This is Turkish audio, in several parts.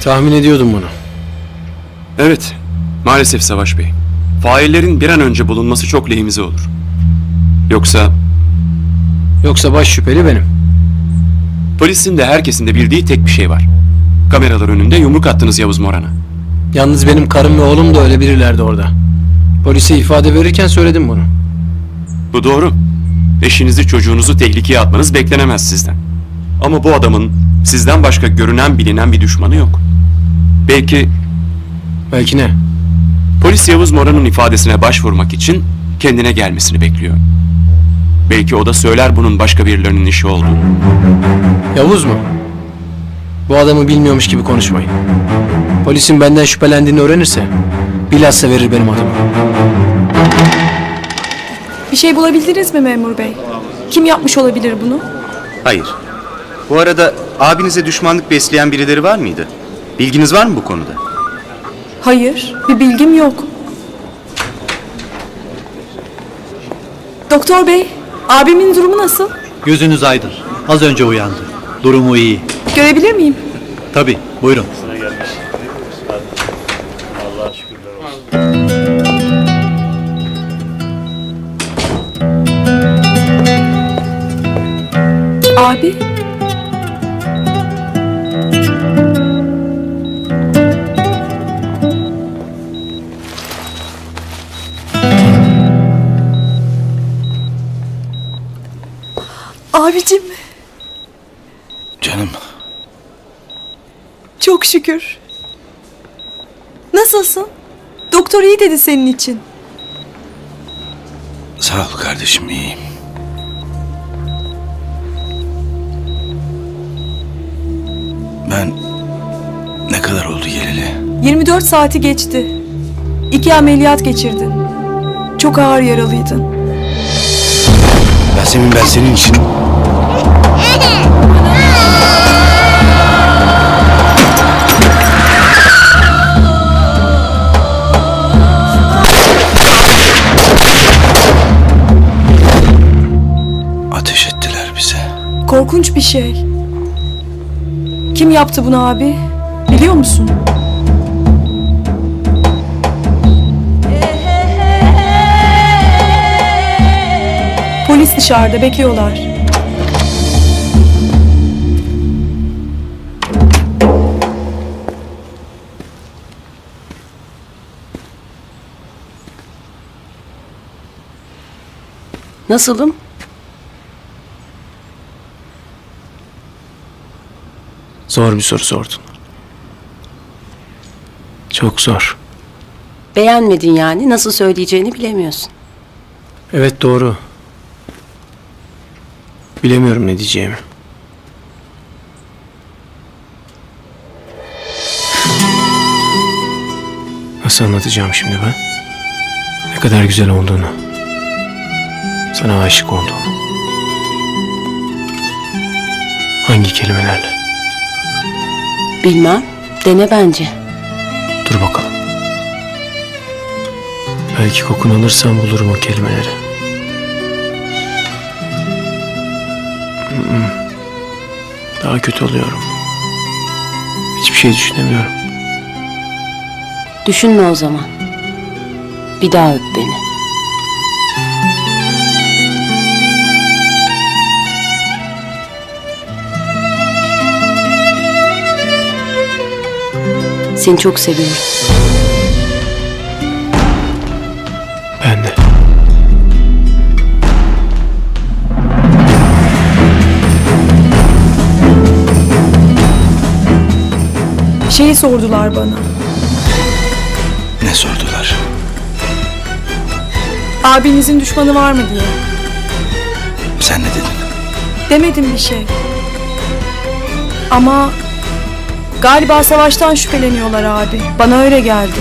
Tahmin ediyordum bunu. Evet, maalesef Savaş Bey. Faillerin bir an önce bulunması çok lehimize olur. Yoksa baş şüpheli benim. Polisin de herkesin de bildiği tek bir şey var. Kameralar önünde yumruk attınız Yavuz Moran'a. Yalnız benim karım ve oğlum da öyle birilerdi orada. Polise ifade verirken söyledim bunu. Bu doğru. Eşinizi, çocuğunuzu tehlikeye atmanız beklenemez sizden. Ama bu adamın sizden başka görünen bilinen bir düşmanı yok. Belki ne? Polis Yavuz Moran'ın ifadesine başvurmak için kendine gelmesini bekliyor. Belki o da söyler bunun başka birilerinin işi olduğunu. Yavuz mu? Bu adamı bilmiyormuş gibi konuşmayın. Polisin benden şüphelendiğini öğrenirse bilhassa verir benim adımı. Bir şey bulabildiniz mi memur bey? Kim yapmış olabilir bunu? Hayır. Bu arada abinize düşmanlık besleyen birileri var mıydı? Bilginiz var mı bu konuda? Hayır, bir bilgim yok. Doktor bey, abimin durumu nasıl? Gözünüz aydın. Az önce uyandı. Durumu iyi. Görebilir miyim? Tabii, buyurun. Abi? Abicim. Canım. Çok şükür. Nasılsın? Doktor iyi dedi senin için. Sağ ol kardeşim, iyiyim. Ben ne kadar oldu geleli? 24 saati geçti. 2 ameliyat geçirdin. Çok ağır yaralıydın. Yasemin, ben senin için... Ateş ettiler bize. Korkunç bir şey. Kim yaptı bunu abi? Biliyor musun? Polis dışarıda bekliyorlar. Nasılım? Zor bir soru sordun. Çok zor. Beğenmedin yani. Nasıl söyleyeceğini bilemiyorsun. Evet, doğru. Bilemiyorum ne diyeceğimi. Nasıl anlatacağım şimdi ben? Ne kadar güzel olduğunu. Sana aşık olduğunu. Hangi kelimelerle? Bilmem. Dene bence. Dur bakalım. Belki kokunu alırsam bulurum o kelimeleri. Daha kötü oluyorum. Hiçbir şey düşünemiyorum. Düşünme o zaman. Bir daha öp beni. Seni çok seviyorum. Ben de. Şeyi sordular bana. Ne sordular? Abinizin düşmanı var mı diye. Sen ne dedin? Demedim bir şey. Ama galiba Savaş'tan şüpheleniyorlar abi. Bana öyle geldi.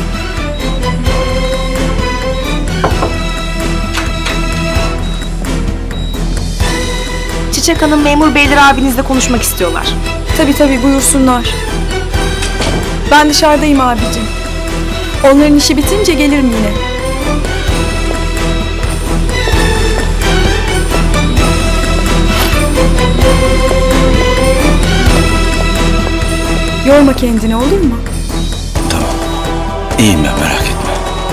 Çiçek Hanım, memur beyler abinizle konuşmak istiyorlar. Tabii buyursunlar. Ben dışarıdayım abicim. Onların işi bitince gelirim yine. Yorma kendini, olur mu? Tamam. İyiyim ben, merak etme.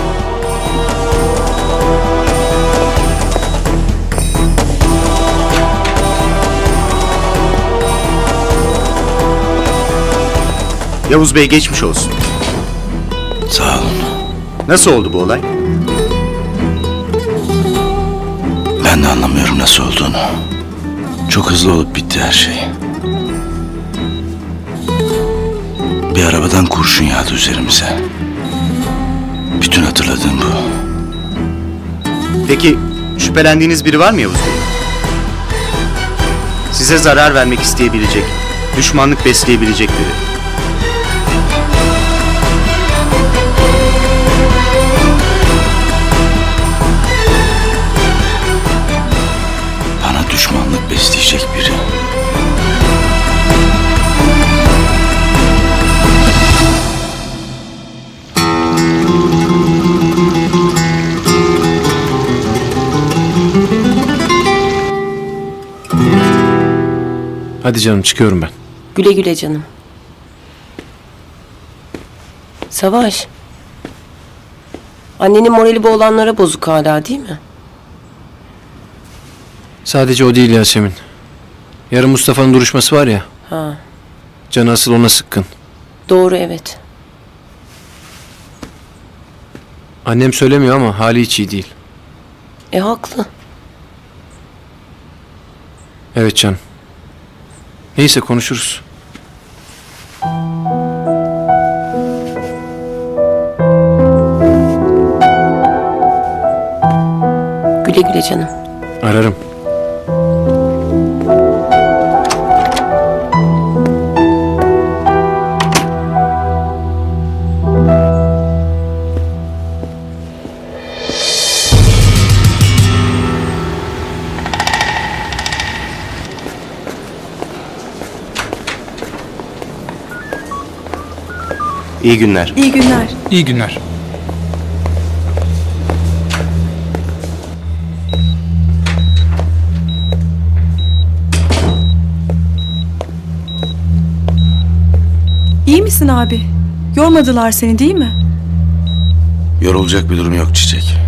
Yavuz Bey geçmiş olsun. Sağ olun. Nasıl oldu bu olay? Ben de anlamıyorum nasıl olduğunu. Çok hızlı olup bitti her şey. Bir arabadan kurşun yağdı üzerimize. Bütün hatırladığım bu. Peki şüphelendiğiniz biri var mı Yavuz Bey? Size zarar vermek isteyebilecek, düşmanlık besleyebilecek biri. Bana düşmanlık besleyecek biri. Hadi canım, çıkıyorum ben. Güle güle canım. Savaş. Annenin morali bu olanlara bozuk hala, değil mi? Sadece o değil Yasemin. Yarın Mustafa'nın duruşması var ya. Ha, Canı asıl ona sıkkın. doğru, evet. Annem söylemiyor ama hali hiç iyi değil. Haklı. Evet canım. Neyse, konuşuruz. Güle güle canım. Ararım. İyi günler. İyi günler. İyi günler. İyi misin abi? Yormadılar seni, değil mi? Yorulacak bir durum yok Çiçek.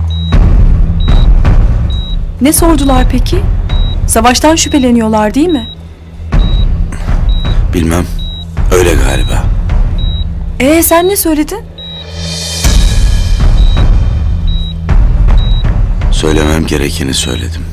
Ne sordular peki? Savaştan şüpheleniyorlar, değil mi? Bilmem. Öyle galiba. Sen ne söyledin? Söylemem gerekeni söyledim.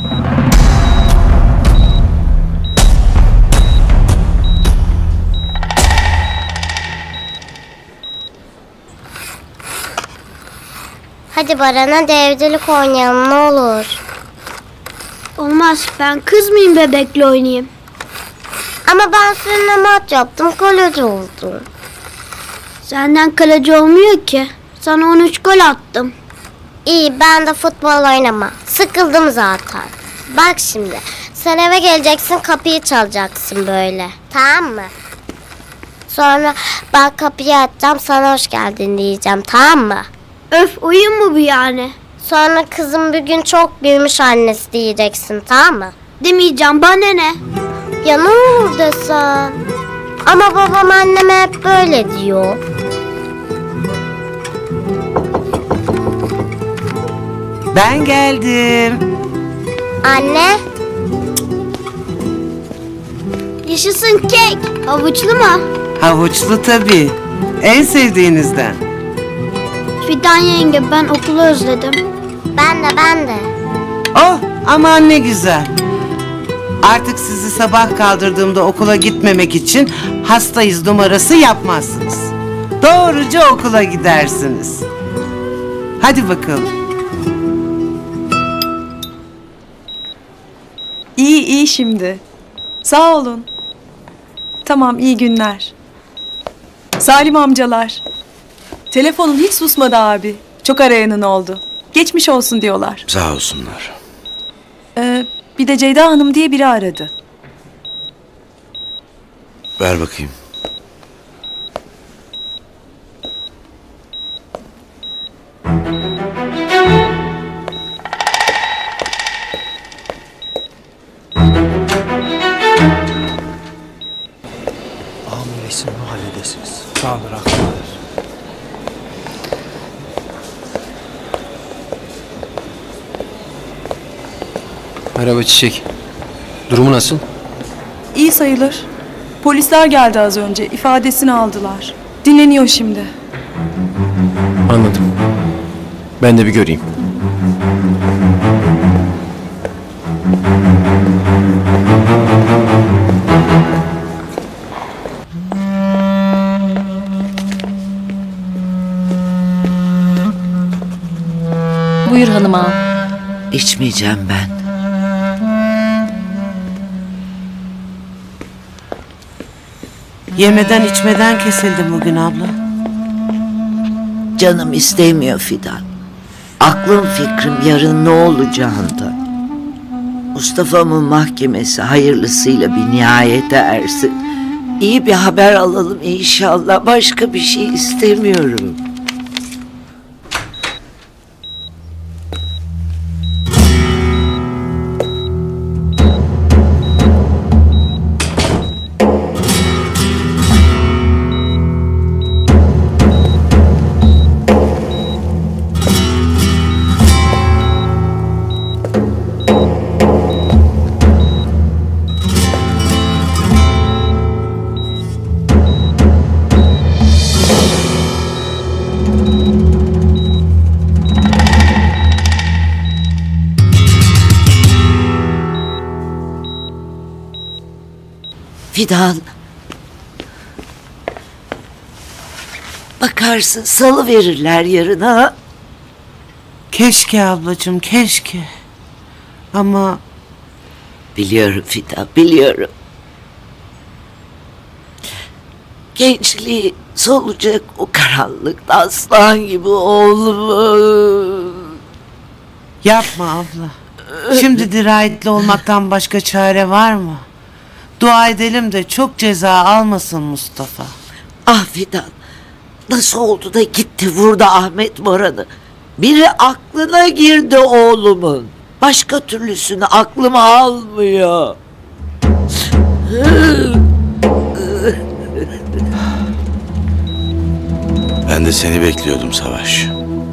Hadi Baran, hadi evcilik oynayalım ne olur. Olmaz, ben kız mıyım bebekle oynayayım? Ama ben seninle maç yaptım, kaleci oldum. Senden kaleci olmuyor ki. Sana 13 gol attım. İyi, ben de futbol oynama. Sıkıldım zaten. Bak şimdi, sen eve geleceksin, kapıyı çalacaksın böyle. Tamam mı? Sonra ben kapıyı açacağım, sana hoş geldin diyeceğim, tamam mı? Öf, oyun mu bu yani? Sonra kızım bir gün çok büyümüş annesi diyeceksin, tamam mı? Demeyeceğim, bana ne? Ya ne olur desen. Ama babam anneme hep böyle diyor. Ben geldim. Anne, Yaşasın kek. Havuçlu mu? Havuçlu tabii. En sevdiğinizden. Fidan yenge, ben okulu özledim. ben de. Oh, aman ne güzel. Artık sizi sabah kaldırdığımda okula gitmemek için hastayız numarası yapmazsınız. Doğruca okula gidersiniz. Hadi bakalım. İyi şimdi. Sağ olun. Tamam, iyi günler. Salim amcalar. Telefonun hiç susmadı abi. Çok arayanın oldu. Geçmiş olsun diyorlar. Sağ olsunlar. Bir de Ceyda Hanım diye biri aradı. Ver bakayım. Sağ ol Rahman. Merhaba Çiçek. Durumu nasıl? İyi sayılır. Polisler geldi az önce. İfadesini aldılar. Dinleniyor şimdi. Anladım. Ben de bir göreyim. Buyur hanım ağam. İçmeyeceğim ben. Yemeden içmeden kesildim bugün abla. Canım istemiyor Fidan. Aklım fikrim yarın ne olacağında. Mustafa'mın mahkemesi hayırlısıyla bir nihayete ersin. İyi bir haber alalım inşallah. Başka bir şey istemiyorum. Fidan. Bakarsın salı verirler yarın ha. Keşke ablacığım, keşke. Ama... Biliyorum Fidan, biliyorum. Gençliği solacak o karanlıkta aslan gibi oğlumu. Yapma abla. Şimdi dirayetli olmaktan başka çare var mı? Dua edelim de çok ceza almasın Mustafa. Ah Fidan, nasıl oldu da gitti vurdu Ahmet Moran'ı? Biri aklına girdi oğlumun. Başka türlüsünü aklım almıyor. Ben de seni bekliyordum Savaş.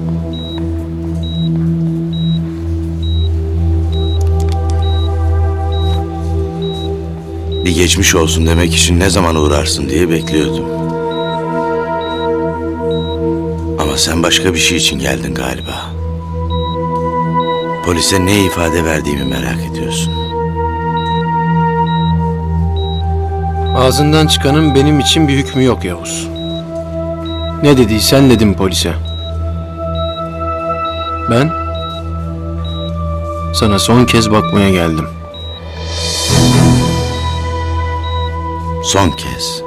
Bir geçmiş olsun demek için ne zaman uğrarsın diye bekliyordum. Ama sen başka bir şey için geldin galiba. Polise ne ifade verdiğimi merak ediyorsun. Ağzından çıkanın benim için bir hükmü yok Yavuz. Ne dediysen dedim polise. Ben sana son kez bakmaya geldim. Son kez.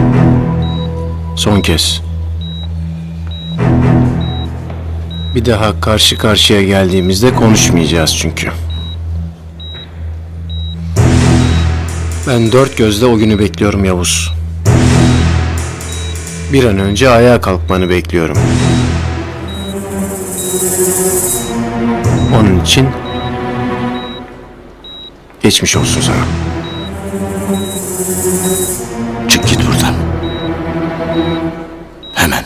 Son kez. Bir daha karşı karşıya geldiğimizde konuşmayacağız çünkü. Ben dört gözle o günü bekliyorum Yavuz. Bir an önce ayağa kalkmanı bekliyorum. Onun için geçmiş olsun sana. Çık git buradan. Hemen.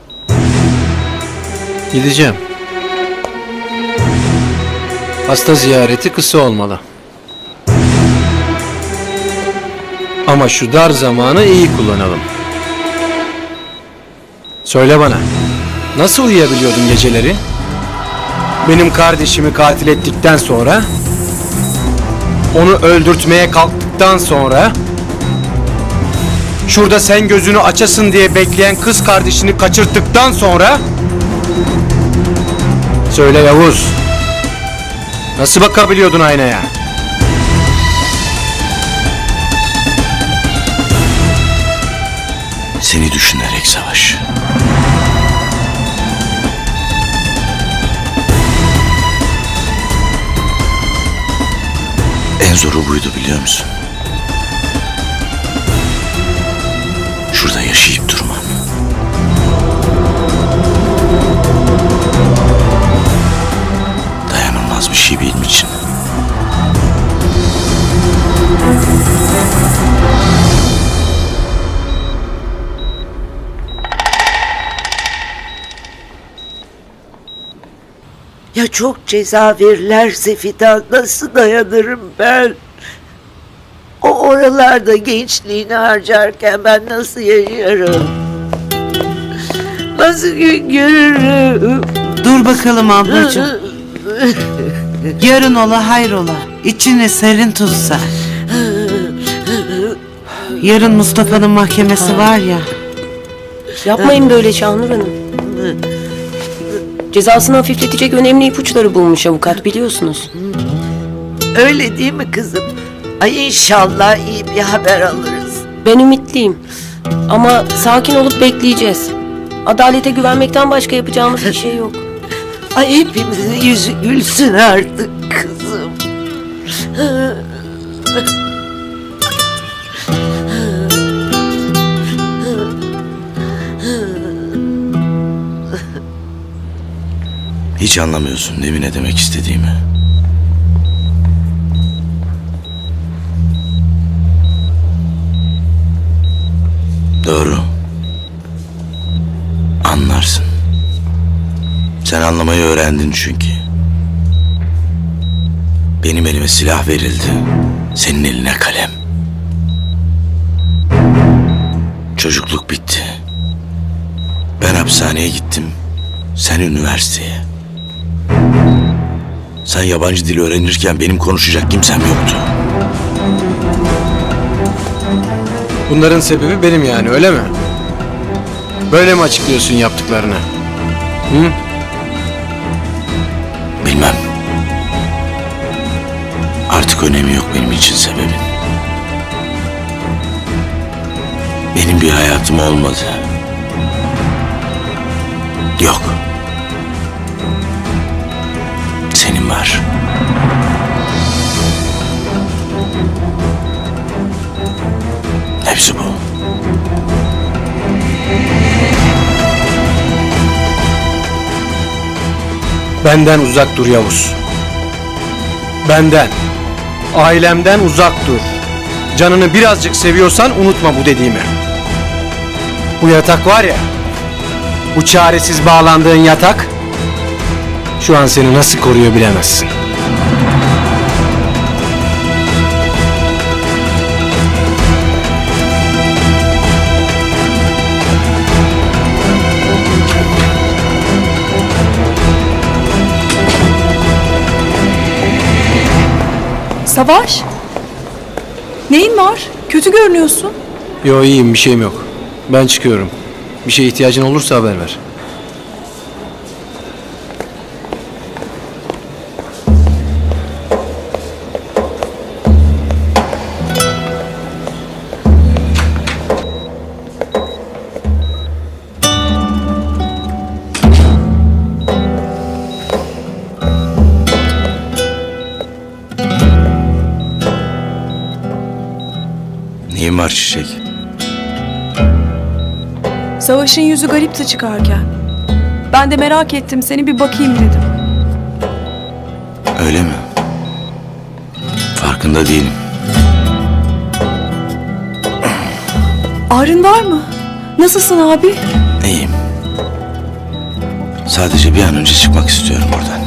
Gideceğim. Hasta ziyareti kısa olmalı. Ama şu dar zamanı iyi kullanalım. Söyle bana, nasıl uyuyabiliyordun geceleri? Benim kardeşimi katil ettikten sonra, onu öldürtmeye kalktıktan sonra, şurada sen gözünü açasın diye bekleyen kız kardeşini kaçırttıktan sonra, söyle Yavuz, nasıl bakabiliyordun aynaya? Seni düşünerek Savaş. En zoru buydu biliyor musun? Şurada yaşayıp durmam. Dayanılmaz bir şey benim için. Bana çok ceza verirlerse Fidan nasıl dayanırım ben? O oralarda gençliğini harcarken ben nasıl yaşarım? Nasıl gün görürüm? Dur bakalım ablacığım. Yarın ola hayrola. İçini serin tutsa. Yarın Mustafa'nın mahkemesi var ya. Yapmayın böyle Şahnur Hanım. Cezasını hafifletecek önemli ipuçları bulmuş avukat, biliyorsunuz. Öyle değil mi kızım? Ay inşallah iyi bir haber alırız. Ben ümitliyim. Ama sakin olup bekleyeceğiz. Adalete güvenmekten başka yapacağımız bir şey yok. Ay hepimizin yüzü gülsün artık kızım. Hiç anlamıyorsun değil mi ne demek istediğimi? Doğru. Anlarsın. Sen anlamayı öğrendin çünkü. Benim elime silah verildi. Senin eline kalem. Çocukluk bitti. Ben hapishaneye gittim. Sen üniversiteye. Sen yabancı dil öğrenirken benim konuşacak kimsem yoktu. Bunların sebebi benim yani, öyle mi? Böyle mi açıklıyorsun yaptıklarını? Hı? Bilmem. Artık önemi yok benim için sebebin. Benim bir hayatım olmadı. Yok. Senin var. Hepsi bu. Benden uzak dur Yavuz. Benden, ailemden uzak dur. Canını birazcık seviyorsan unutma bu dediğimi. Bu yatak var ya, bu çaresiz bağlandığın yatak, şu an seni nasıl koruyor bilemezsin. Savaş? Neyin var? Kötü görünüyorsun. Yo, iyiyim, bir şeyim yok. Ben çıkıyorum. Bir şeye ihtiyacın olursa haber ver. Neyin var Çiçek? Savaş'ın yüzü garipti çıkarken. Ben de merak ettim, seni bir bakayım dedim. Öyle mi? Farkında değilim. Ağrın var mı? Nasılsın abi? İyiyim. Sadece bir an önce çıkmak istiyorum buradan.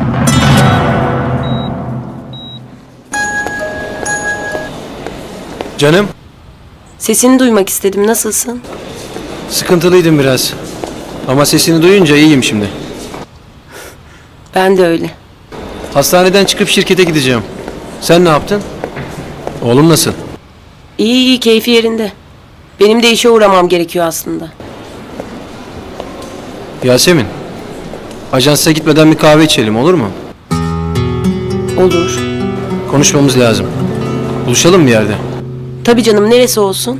Canım, Sesini duymak istedim. Nasılsın? sıkıntılıydım biraz. Ama sesini duyunca iyiyim şimdi. Ben de öyle. Hastaneden çıkıp şirkete gideceğim. Sen ne yaptın? Oğlum nasıl? İyi iyi, keyfi yerinde. Benim de işe uğramam gerekiyor aslında. Yasemin, ajansa gitmeden bir kahve içelim, olur mu? Olur. Konuşmamız lazım. Buluşalım bir yerde. Tabii canım, neresi olsun?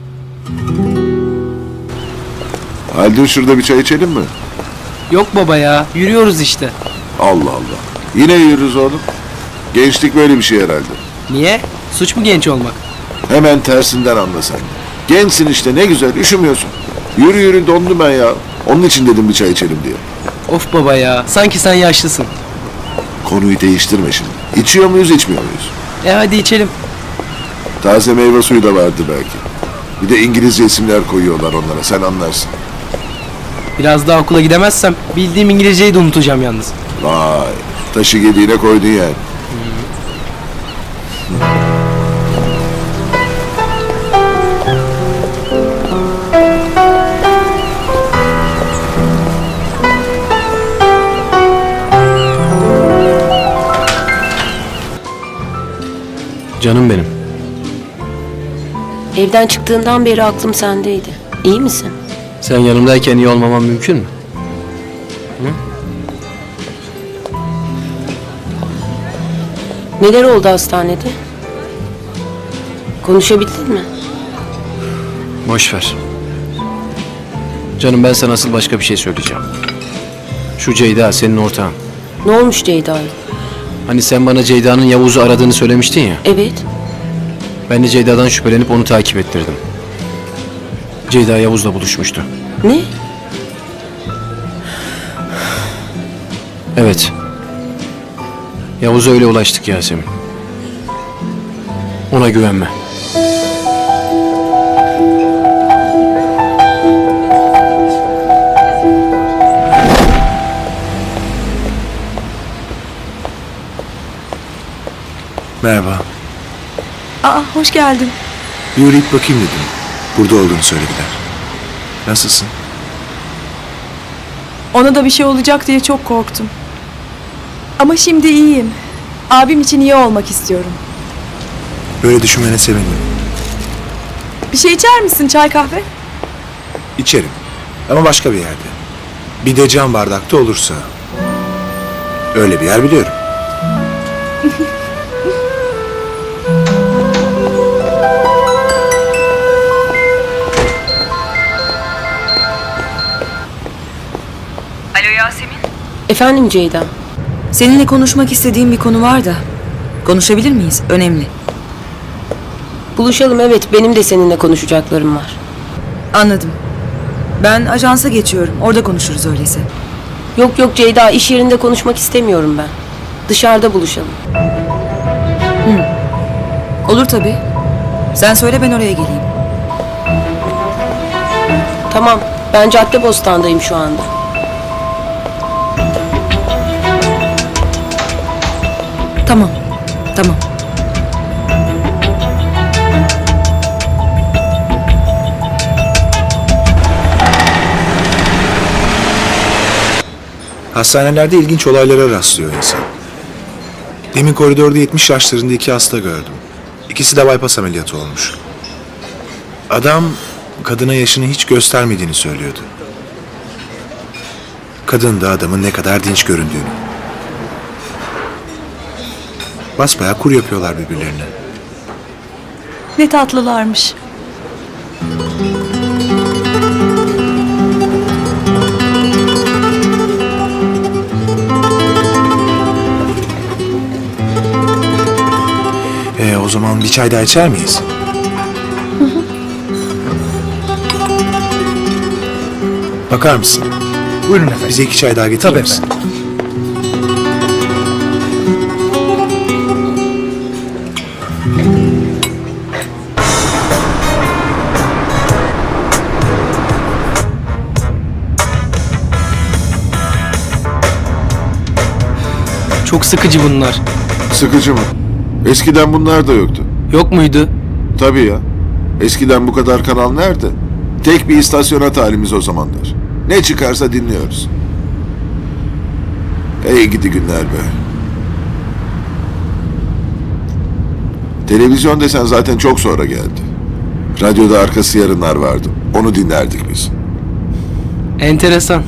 Haldun, şurada bir çay içelim mi? Yok baba ya, yürüyoruz işte. Allah Allah. Yine yürürüz oğlum. Gençlik böyle bir şey herhalde. Niye? Suç mu genç olmak? Hemen tersinden anla sen. Gençsin işte, ne güzel, üşümüyorsun. Yürü yürü, dondum ben ya. Onun için dedim bir çay içelim diye. Of baba ya, sanki sen yaşlısın. Konuyu değiştirme şimdi. İçiyor muyuz, içmiyor muyuz? Hadi içelim. Taze meyve suyu da vardı belki. Bir de İngilizce isimler koyuyorlar onlara, sen anlarsın. Biraz daha okula gidemezsem bildiğim İngilizceyi de unutacağım yalnız. Vay, taşı gediğine koydun yani. Canım benim. Evden çıktığından beri aklım sendeydi. İyi misin? Sen yanımdayken iyi olmamam mümkün mü? Hı? Neler oldu hastanede? Konuşabildin mi? Boş ver. Canım ben sana asıl başka bir şey söyleyeceğim. Şu Ceyda senin ortağın. Ne olmuş Ceyda'ya? Hani sen bana Ceyda'nın Yavuz'u aradığını söylemiştin ya. Evet. Ben de Ceyda'dan şüphelenip onu takip ettirdim. Ceyda Yavuz'la buluşmuştu. Ne? Evet. Yavuz'a öyle ulaştık Yasemin. Ona güvenme. Merhaba. Aa, hoş geldin. Bir uğrayıp bakayım dedim. Burada olduğunu söylediler. Nasılsın? Ona da bir şey olacak diye çok korktum. Ama şimdi iyiyim. Abim için iyi olmak istiyorum. Böyle düşünmene sevindim. Bir şey içer misin? Çay kahve? İçerim. Ama başka bir yerde. Bir de cam bardakta olursa. Öyle bir yer biliyorum. Alo Yasemin. Efendim Ceyda. Seninle konuşmak istediğim bir konu var da. Konuşabilir miyiz? Önemli. Buluşalım, evet, benim de seninle konuşacaklarım var. Anladım. Ben ajansa geçiyorum. Orada konuşuruz öyleyse. Yok yok Ceyda, iş yerinde konuşmak istemiyorum ben. Dışarıda buluşalım. Olur tabii. Sen söyle, ben oraya geleyim. Tamam, ben Caddebostan'dayım şu anda. Tamam. Tamam. Hastanelerde ilginç olaylara rastlıyor insan. Demin koridorda 70 yaşlarında 2 hasta gördüm. İkisi de bypass ameliyatı olmuş. Adam kadına yaşını hiç göstermediğini söylüyordu. Kadın da adamın ne kadar dinç göründüğünü. Basbayağı kur yapıyorlar birbirlerine. Ne tatlılarmış. O zaman bir çay daha içer miyiz? Bakar mısın? Buyurun efendim. Bize 2 çay daha getirir misin? Efendim. Çok sıkıcı bunlar. Sıkıcı mı? Eskiden bunlar da yoktu. Yok muydu? Tabii ya. Eskiden bu kadar kanal nerede? Tek bir istasyona talimiz o zamanlar. Ne çıkarsa dinliyoruz. Ey gidi günler be. Televizyon desen zaten çok sonra geldi. Radyoda arkası yarınlar vardı. Onu dinlerdik biz. Enteresan.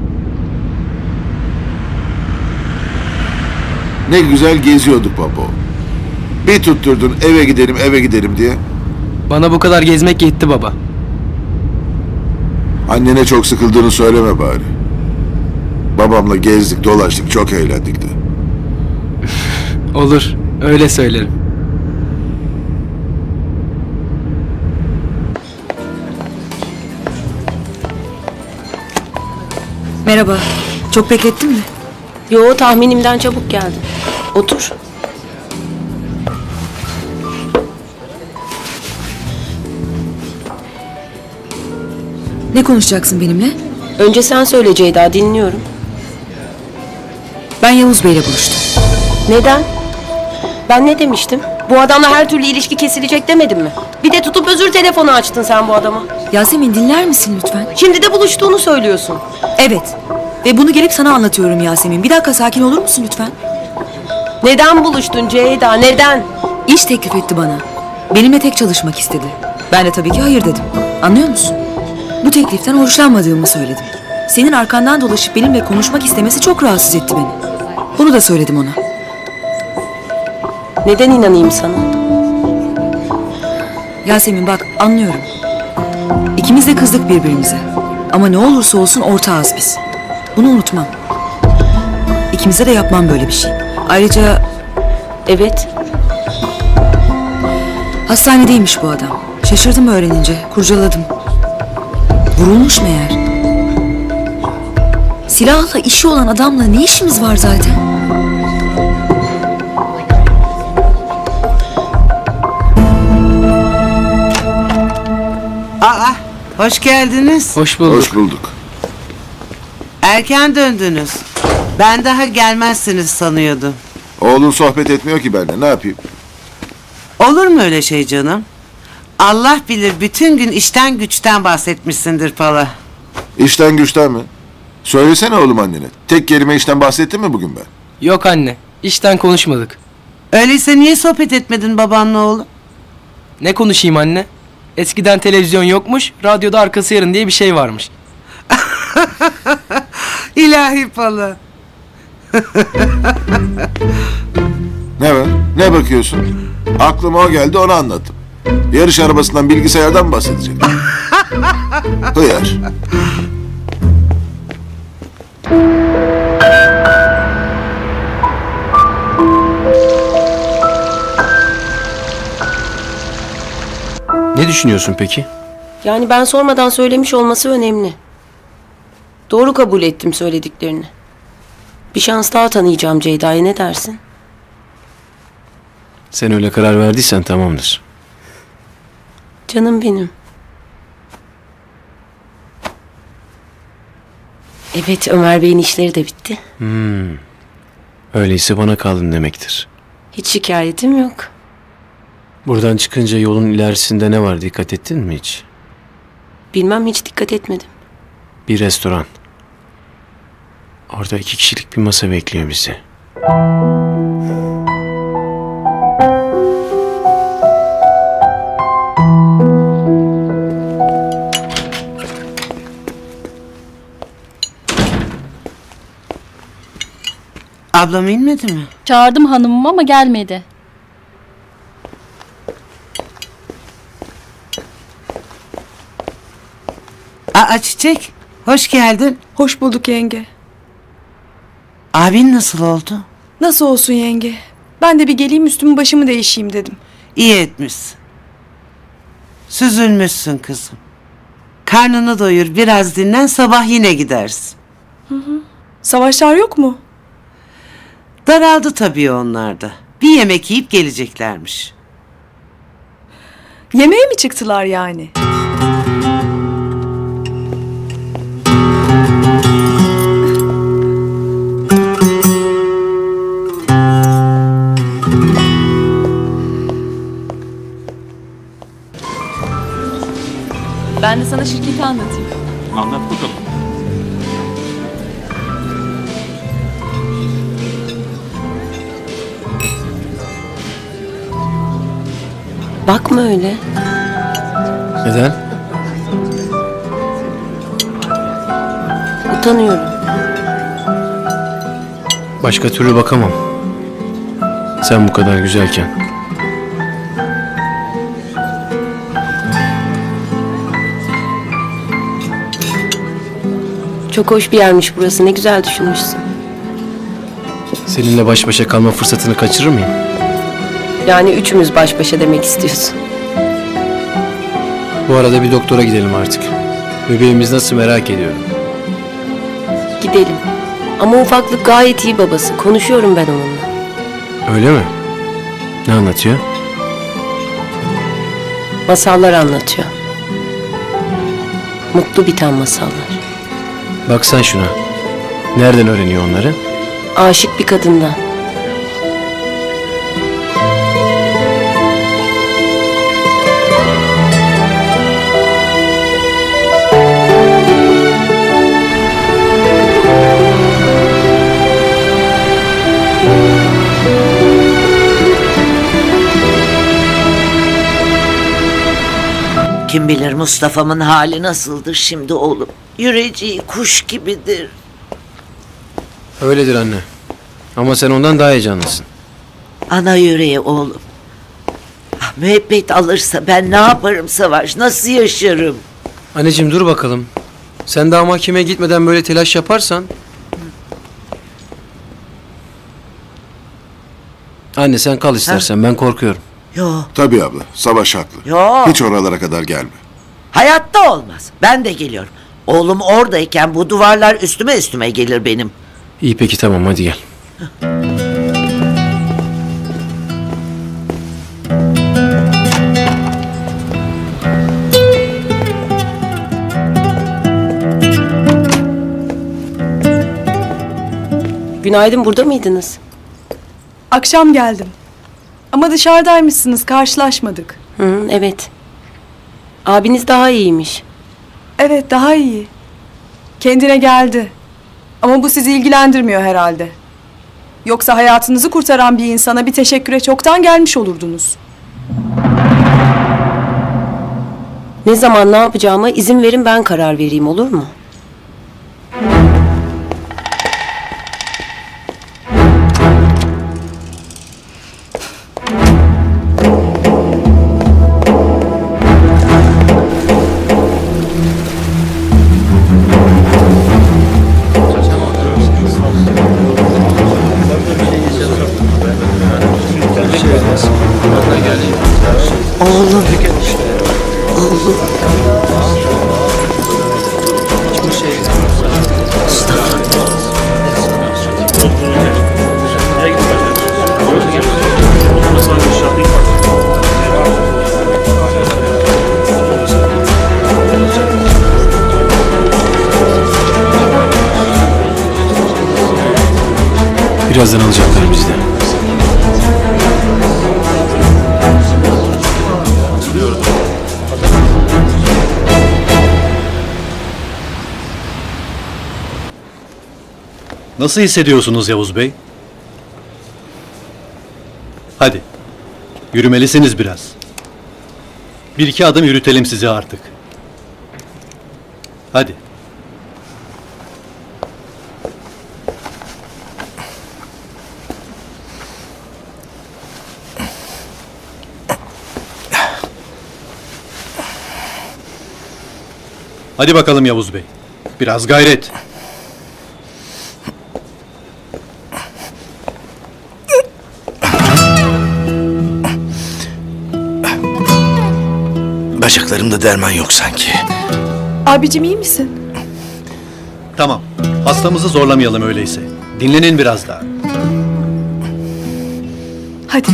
Ne güzel geziyorduk baba. Bir tutturdun eve gidelim diye. Bana bu kadar gezmek yetti baba. Annene çok sıkıldığını söyleme bari. Babamla gezdik dolaştık, çok eğlendik de. Olur, öyle söylerim. Merhaba. Çok beklettin mi? Yo, tahminimden çabuk geldin. Otur. Ne konuşacaksın benimle? Önce sen söyle Ceyda, dinliyorum. Ben Yavuz Bey'le buluştum. Neden? Ben ne demiştim? Bu adamla her türlü ilişki kesilecek demedim mi? Bir de tutup özür telefonu açtın sen bu adama. Yasemin dinler misin lütfen? Şimdi de buluştuğunu söylüyorsun. Evet. Ve bunu gelip sana anlatıyorum Yasemin. Bir dakika sakin olur musun lütfen? Neden buluştun Ceyda? Neden? İş teklif etti bana. Benimle tek çalışmak istedi. Ben de tabii ki hayır dedim. Anlıyor musun? Bu tekliften hoşlanmadığımı söyledim. Senin arkandan dolaşıp benimle konuşmak istemesi çok rahatsız etti beni. Bunu da söyledim ona. Neden inanayım sana? Yasemin bak anlıyorum. İkimiz de kızdık birbirimize. Ama ne olursa olsun ortağız biz. Bunu unutmam. İkimize de yapmam böyle bir şey. Ayrıca... Evet. Hastanedeymiş bu adam. Şaşırdım öğrenince. Kurcaladım. Vurulmuş meğer. Silahla işi olan adamla ne işimiz var zaten? Aa, hoş geldiniz. Hoş bulduk. Hoş bulduk. Erken döndünüz. Ben daha gelmezsiniz sanıyordum. Oğlun sohbet etmiyor ki benimle, ne yapayım? Olur mu öyle şey canım? Allah bilir bütün gün işten güçten bahsetmişsindir pala. İşten güçten mi? Söylesene oğlum annene. Tek kelime işten bahsettin mi bugün ben? Yok anne. İşten konuşmadık. Öyleyse niye sohbet etmedin babanla oğlum? Ne konuşayım anne? Eskiden televizyon yokmuş, radyoda arkası yarın diye bir şey varmış. İlahi pala. Ne var? Ne bakıyorsun? Aklıma o geldi, onu anlattım. Yarış arabasından, bilgisayardan mı bahsedecek? Hıyar. Ne düşünüyorsun peki? Yani ben sormadan söylemiş olması önemli. Doğru kabul ettim söylediklerini. Bir şans daha tanıyacağım Ceyda'ya, ne dersin? Sen öyle karar verdiysen tamamdır. Canım benim. Evet, Ömer Bey'in işleri de bitti. Öyleyse bana kaldın demektir. Hiç şikayetim yok. Buradan çıkınca yolun ilerisinde ne var, dikkat ettin mi hiç? Bilmem, hiç dikkat etmedim. Bir restoran. Orada 2 kişilik bir masa bekliyor bizi. Ablam inmedi mi? Çağırdım hanımımı ama gelmedi. Aa Çiçek, hoş geldin. Hoş bulduk yenge. Abin nasıl oldu? Nasıl olsun yenge? Ben de bir geleyim üstümü başımı değişeyim dedim. İyi etmişsin. Süzülmüşsün kızım. Karnını doyur, biraz dinlen, sabah yine gidersin. Savaşlar yok mu? Daraldı tabii onlar da. Bir yemek yiyip geleceklermiş. Yemeğe mi çıktılar yani? Ben de sana şirketi anlatayım. Anlat bakalım. Bakma öyle. Neden? Utanıyorum. Başka türlü bakamam. Sen bu kadar güzelken. Çok hoş bir yermiş burası. Ne güzel düşünmüşsün. Seninle baş başa kalma fırsatını kaçırır mıyım? Yani üçümüz baş başa demek istiyorsun. Bu arada bir doktora gidelim artık. Bebeğimiz nasıl merak ediyorum. Gidelim. Ama ufaklık gayet iyi babası. Konuşuyorum ben onunla. Öyle mi? Ne anlatıyor? Masallar anlatıyor. Mutlu biten masallar. Bak sen şuna. Nereden öğreniyor onları? Aşık bir kadından. Kim bilir Mustafa'mın hali nasıldır şimdi oğlum. Yüreceği kuş gibidir. Öyledir anne. Ama sen ondan daha heyecanlısın. Ana yüreği oğlum. Müebbet alırsa ben ne yaparım Savaş? Nasıl yaşarım? Anneciğim dur bakalım. Sen daha mahkemeye gitmeden böyle telaş yaparsan... Anne sen kal istersen, ben korkuyorum. Yo. Tabii abla, Savaş haklı. Yo. Hiç oralara kadar gelme. Hayatta olmaz. Ben de geliyorum. Oğlum oradayken bu duvarlar üstüme gelir benim. İyi peki tamam hadi gel. Günaydın, burada mıydınız? Akşam geldim. Ama dışarıdaymışsınız, karşılaşmadık. Hı, evet. Abiniz daha iyiymiş. Evet, daha iyi. Kendine geldi. Ama bu sizi ilgilendirmiyor herhalde. Yoksa hayatınızı kurtaran bir insana bir teşekküre çoktan gelmiş olurdunuz. Ne zaman ne yapacağıma izin verin, ben karar vereyim, olur mu? Oğlum. Oğlum. Birazdan alacaklar bizden. Nasıl hissediyorsunuz Yavuz Bey? Hadi. Yürümelisiniz biraz. Bir iki adım yürütelim sizi artık. Hadi. Hadi bakalım Yavuz Bey. Biraz gayret. Bacaklarımda derman yok sanki. Abicim iyi misin? Tamam. Hastamızı zorlamayalım öyleyse. Dinlenin biraz daha. Hadi.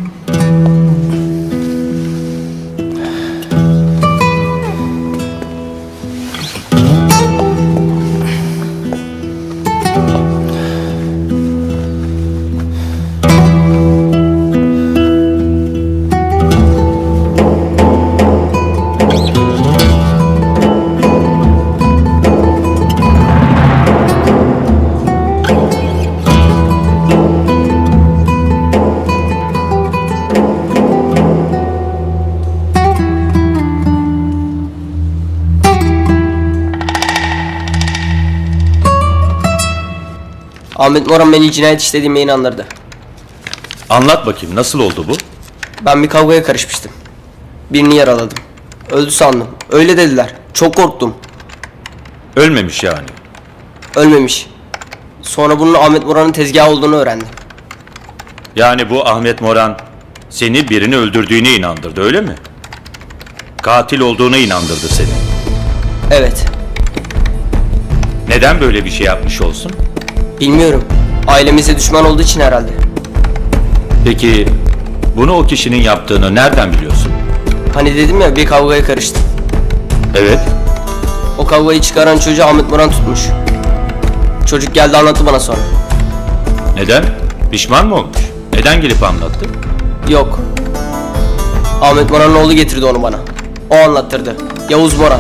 Ahmet Moran beni cinayet işlediğime inandırdı. Anlat bakayım, nasıl oldu bu? Ben bir kavgaya karışmıştım. Birini yaraladım. Öldü sandım. Öyle dediler. Çok korktum. Ölmemiş yani. Ölmemiş. Sonra bunun Ahmet Moran'ın tezgahı olduğunu öğrendim. Yani bu Ahmet Moran seni birini öldürdüğüne inandırdı, öyle mi? Katil olduğuna inandırdı seni. Evet. Neden böyle bir şey yapmış olsun? Bilmiyorum. Ailemize düşman olduğu için herhalde. Peki bunu o kişinin yaptığını nereden biliyorsun? Hani dedim ya, bir kavgaya karıştım. Evet. O kavgayı çıkaran çocuğu Ahmet Moran tutmuş. Çocuk geldi anlattı bana sonra. Neden? Pişman mı olmuş? Neden gelip anlattı? Yok. Ahmet Moran'ın oğlu getirdi onu bana. O anlattırdı. Yavuz Moran.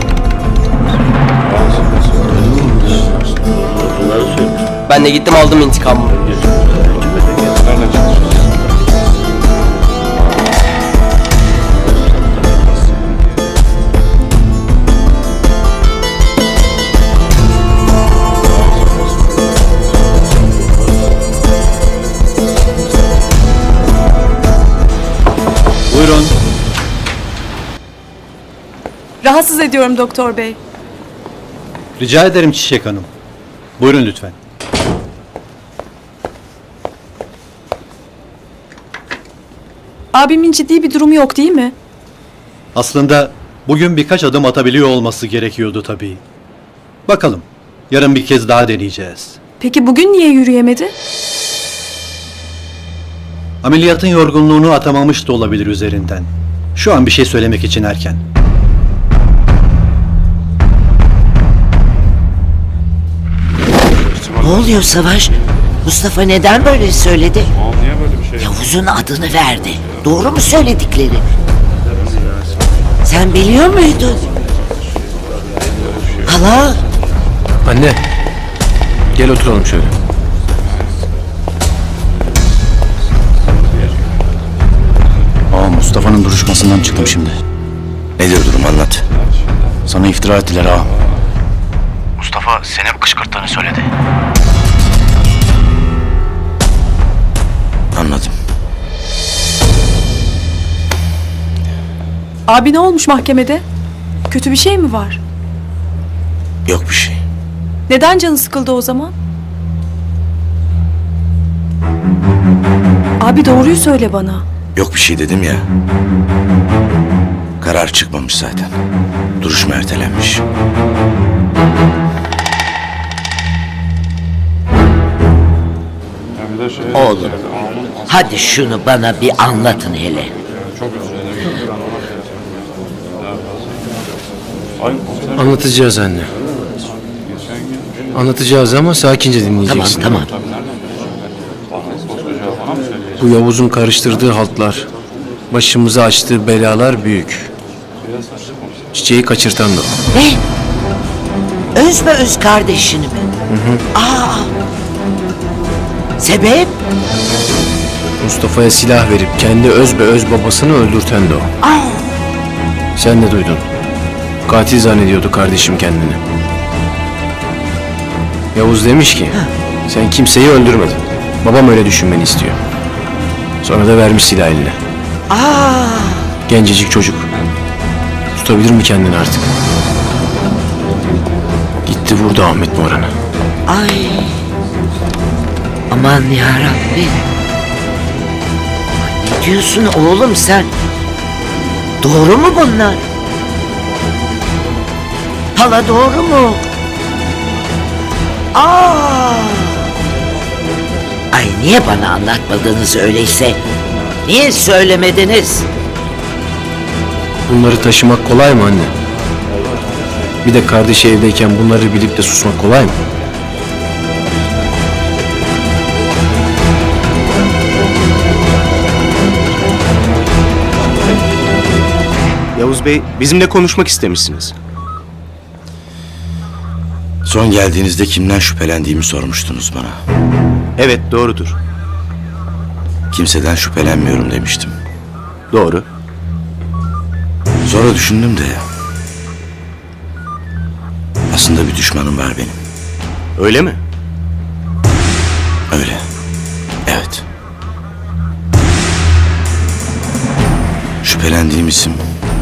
Ben de gittim aldım intikamımı. Buyurun. Rahatsız ediyorum doktor bey. Rica ederim Çiçek Hanım. Buyurun lütfen. Abimin ciddi bir durumu yok değil mi? Aslında bugün birkaç adım atabiliyor olması gerekiyordu tabii. Bakalım. Yarın bir kez daha deneyeceğiz. Peki bugün niye yürüyemedi? Ameliyatın yorgunluğunu atamamış da olabilir üzerinden. Şu an bir şey söylemek için erken. Ne oluyor Savaş? Mustafa neden böyle söyledi? Yavuz'un adını verdi. Doğru mu söyledikleri? Sen biliyor muydun? Hala? Anne, gel oturalım şöyle. Mustafa'nın duruşmasından çıktım şimdi. Nedir durum, anlat. Sana iftira ettiler ağam. Mustafa seni kışkırttığını söyledi. Anladım. Abi ne olmuş mahkemede? Kötü bir şey mi var? Yok bir şey. Neden canı sıkıldı o zaman? Abi doğruyu söyle bana. Yok bir şey dedim ya. Karar çıkmamış zaten. Duruşma ertelenmiş. Oğlum, hadi şunu bana bir anlatın hele. Anlatacağız anne. Anlatacağız ama sakince dinleyeceksin. Tamam. Bu Yavuz'un karıştırdığı haltlar, başımıza açtığı belalar büyük. Çiçeği kaçırtan da o. Ne? Öz kardeşini mi? Aa! Sebep? Mustafa'ya silah verip kendi öz babasını öldürten de o. Sen de duydun. Katil zannediyordu kardeşim kendini. Yavuz demiş ki, sen kimseyi öldürmedin. Babam öyle düşünmeni istiyor. Sonra da vermiş silah eline. Gencecik çocuk. Tutabilir mi kendini artık? Gitti vurdu Ahmet Moran'ı. Ay! Aman yarabbim! Ne diyorsun oğlum sen? Doğru mu bunlar? Hala doğru mu? Ay niye bana anlatmadınız öyleyse? Niye söylemediniz? Bunları taşımak kolay mı anne? Bir de kardeşi evdeyken bunları bilip de susmak kolay mı? Yavuz Bey, bizimle konuşmak istemişsiniz. Son geldiğinizde kimden şüphelendiğimi sormuştunuz bana. Evet, doğrudur. Kimseden şüphelenmiyorum demiştim. Doğru. Sonra düşündüm de... aslında bir düşmanım var benim. Öyle mi? Öyle. Evet. Şüphelendiğim isim...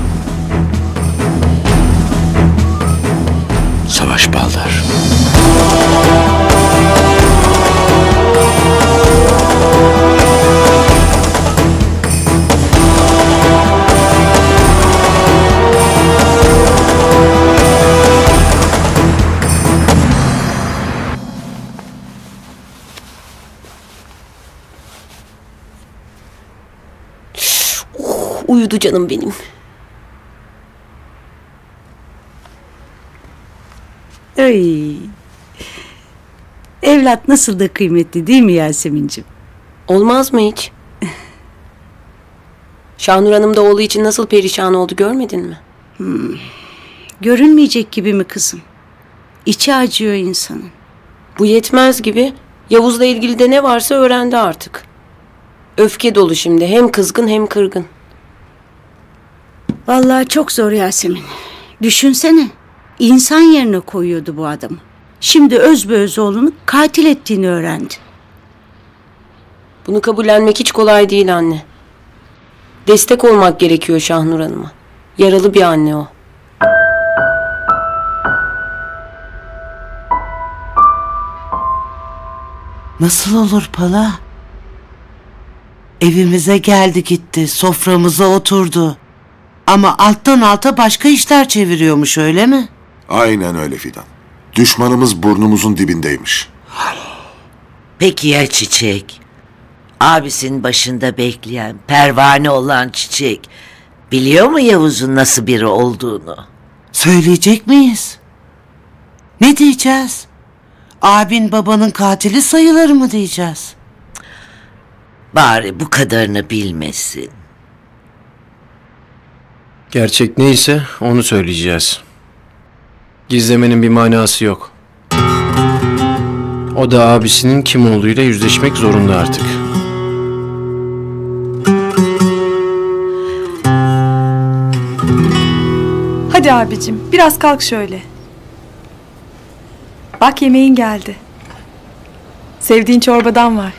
Savaş Baldar. Uyudu canım benim. Ay. evlat nasıl da kıymetli değil mi Yasemin'ciğim? Olmaz mı hiç? Şahnur Hanım da oğlu için nasıl perişan oldu görmedin mi? Görünmeyecek gibi mi kızım? İçi acıyor insanın. Bu yetmez gibi Yavuz'la ilgili de ne varsa öğrendi artık. Öfke dolu şimdi, hem kızgın hem kırgın. Vallahi çok zor Yasemin. Düşünsene, insan yerine koyuyordu bu adamı. Şimdi özbeöz oğlunu katil ettiğini öğrendi. Bunu kabullenmek hiç kolay değil anne. Destek olmak gerekiyor Şahnur Hanım'a. Yaralı bir anne o. Nasıl olur Pala? Evimize geldi gitti, soframıza oturdu. Ama alttan alta başka işler çeviriyormuş, öyle mi? Aynen öyle Fidan. Düşmanımız burnumuzun dibindeymiş. Peki ya Çiçek? Abisinin başında bekleyen, pervane olan Çiçek biliyor mu Yavuz'un nasıl biri olduğunu? Söyleyecek miyiz? Ne diyeceğiz? Abin babanın katili sayılır mı diyeceğiz? Bari bu kadarını bilmesin. Gerçek neyse onu söyleyeceğiz. Gizlemenin bir manası yok. O da abisinin kim olduğuyla yüzleşmek zorunda artık. Hadi abicim biraz kalk şöyle. Bak yemeğin geldi. Sevdiğin çorbadan var.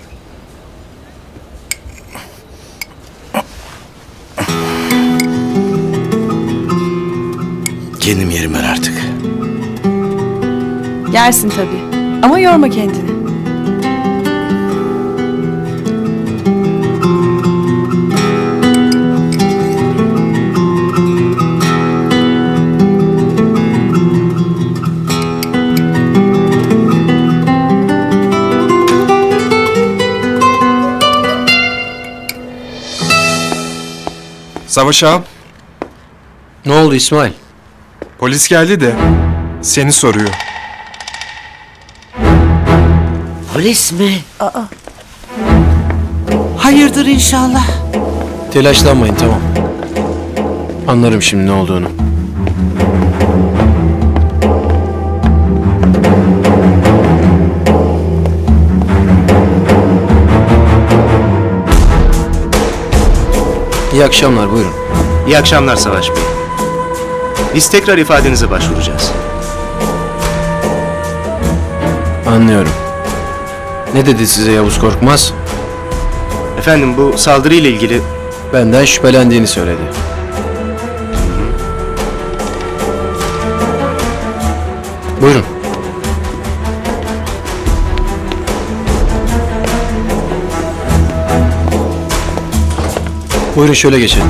Kendim yerim ben artık. Yersin tabii. Ama yorma kendini. Savaş ağam. Ne oldu İsmail? Polis geldi de seni soruyor. Polis mi? Hayırdır inşallah. Telaşlanmayın, tamam. Anlarım şimdi ne olduğunu. İyi akşamlar, buyurun. İyi akşamlar Savaş Bey. Biz tekrar ifadenize başvuracağız. Anlıyorum. Ne dedi size Yavuz Korkmaz? Efendim bu saldırıyla ilgili... Benden şüphelendiğini söyledi. Buyurun. Buyurun şöyle geçelim.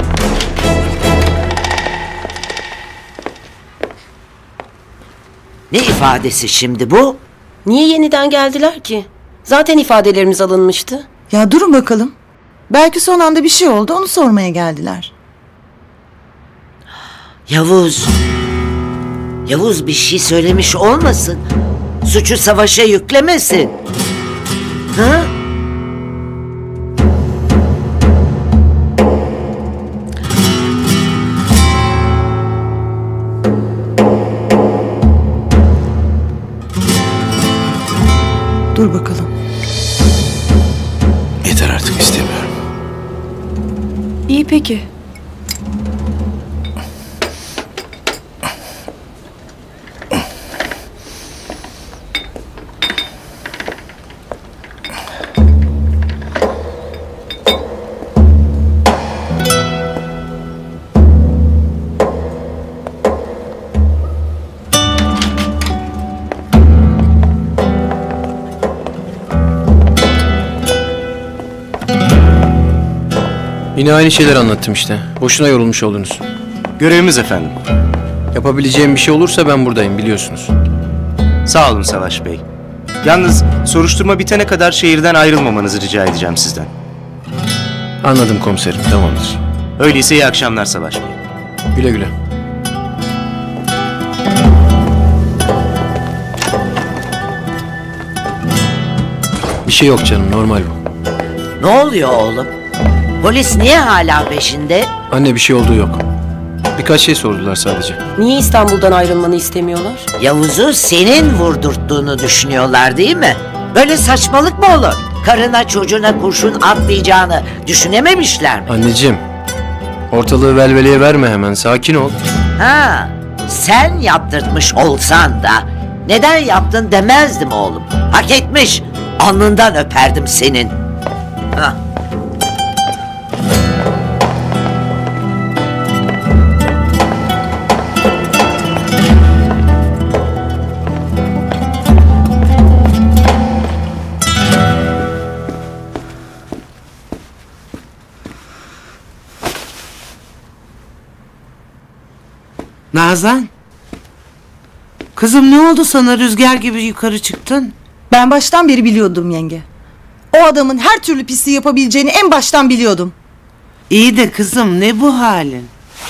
Ne ifadesi şimdi bu? Niye yeniden geldiler ki? Zaten ifadelerimiz alınmıştı. Ya durun bakalım. Belki son anda bir şey oldu, onu sormaya geldiler. Yavuz. Yavuz bir şey söylemiş olmasın. Suçu Savaş'a yüklemesin. Ha? Dur bakalım. Yeter artık, istemiyorum. İyi peki. Yine aynı şeyler anlattım işte. Boşuna yorulmuş oldunuz. Görevimiz efendim. Yapabileceğim bir şey olursa ben buradayım, biliyorsunuz. Sağ olun Savaş Bey. Yalnız soruşturma bitene kadar şehirden ayrılmamanızı rica edeceğim sizden. Anladım komiserim, tamamdır. Öyleyse iyi akşamlar Savaş Bey. Güle güle. şey yok canım, normal bu. Ne oluyor oğlum? Polis niye hala peşinde? Anne bir şey olduğu yok. Birkaç şey sordular sadece. Niye İstanbul'dan ayrılmanı istemiyorlar? Yavuz'u senin vurdurttuğunu düşünüyorlar değil mi? Böyle saçmalık mı olur? Karına çocuğuna kurşun atmayacağını düşünememişler mi? Anneciğim, ortalığı velveleye verme hemen, sakin ol. Ha, sen yaptırtmış olsan da neden yaptın demezdim oğlum. Hak etmiş. Alnından öperdim senin. Ha. Nazan. Kızım ne oldu sana, rüzgar gibi yukarı çıktın? Ben baştan beri biliyordum yenge. O adamın her türlü pisliği yapabileceğini en baştan biliyordum. İyi de kızım, ne bu halin?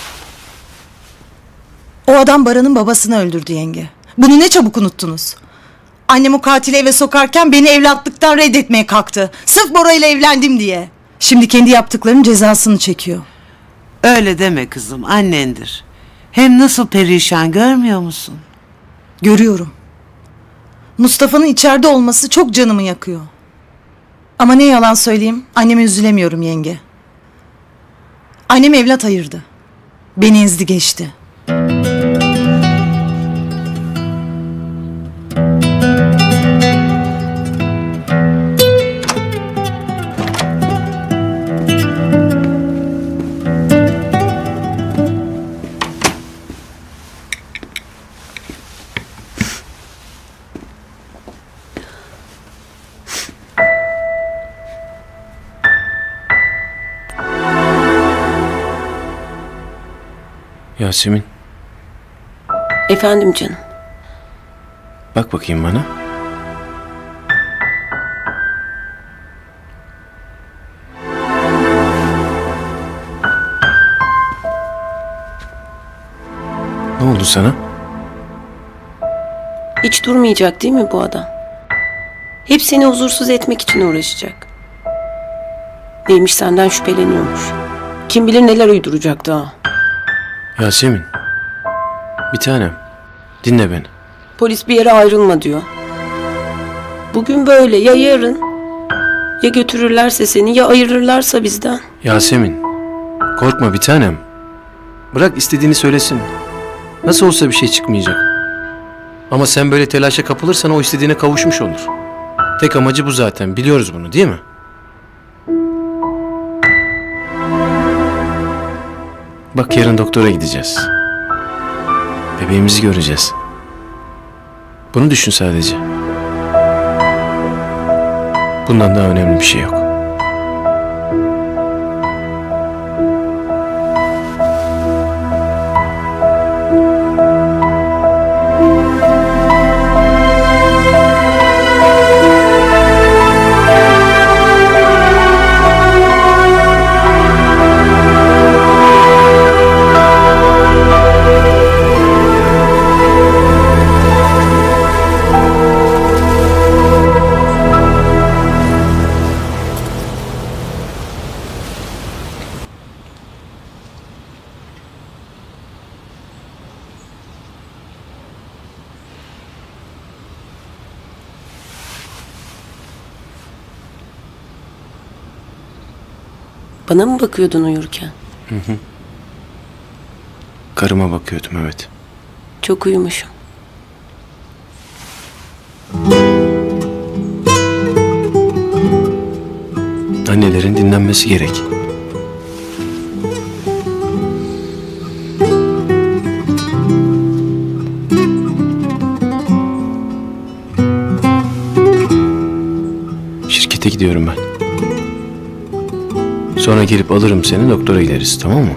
O adam Baran'ın babasını öldürdü yenge. Bunu ne çabuk unuttunuz. Annem o katili eve sokarken beni evlatlıktan reddetmeye kalktı. Sırf Bora ile evlendim diye. Şimdi kendi yaptıklarının cezasını çekiyor. Öyle deme kızım, annendir. Hem nasıl perişan, görmüyor musun? Görüyorum. Mustafa'nın içeride olması çok canımı yakıyor. Ama ne yalan söyleyeyim, anneme üzülemiyorum yenge. Annem evlat ayırdı. Beni ezdi geçti. Yasemin, Efendim canım. bak bakayım bana. Ne oldu sana? Hiç durmayacak değil mi bu adam? Hep seni huzursuz etmek için uğraşacak. Neymiş, senden şüpheleniyormuş. Kim bilir neler uyduracak daha. Yasemin, bir tanem, dinle beni. Polis bir yere ayrılma diyor. Bugün böyle, ya yarın? Ya götürürlerse seni, ya ayırırlarsa bizden. Yasemin, korkma bir tanem. Bırak istediğini söylesin. Nasıl olsa bir şey çıkmayacak. Ama sen böyle telaşa kapılırsan o istediğine kavuşmuş olur. Tek amacı bu zaten, biliyoruz bunu değil mi? Bak yarın doktora gideceğiz. Bebeğimizi göreceğiz. Bunu düşün sadece. Bundan daha önemli bir şey yok. Bana mı bakıyordun uyurken? Hı hı. Karıma bakıyordum, evet. Çok uyumuşum. Annelerin dinlenmesi gerek. Şirkete gidiyorum ben. Sonra gelip alırım seni, doktora gideriz, tamam mı?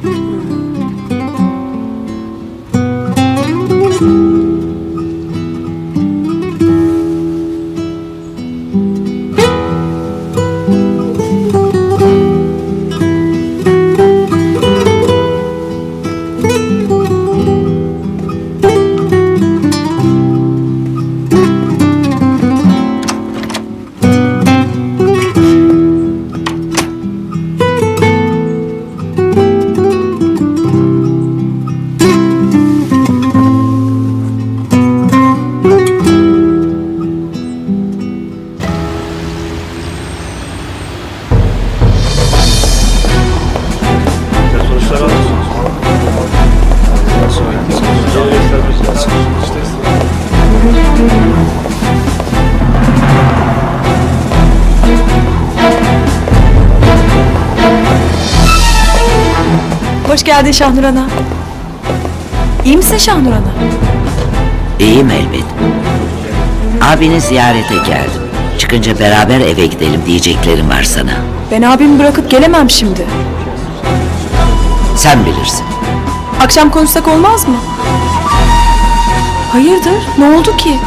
Hoş geldin Şahnur Ana. İyi misin Şahnur Ana? İyiyim elbet. Abini ziyarete geldim. Çıkınca beraber eve gidelim diyeceklerim var sana. Ben abimi bırakıp gelemem şimdi. Sen bilirsin. Akşam konuşsak olmaz mı? Hayırdır? Ne oldu ki?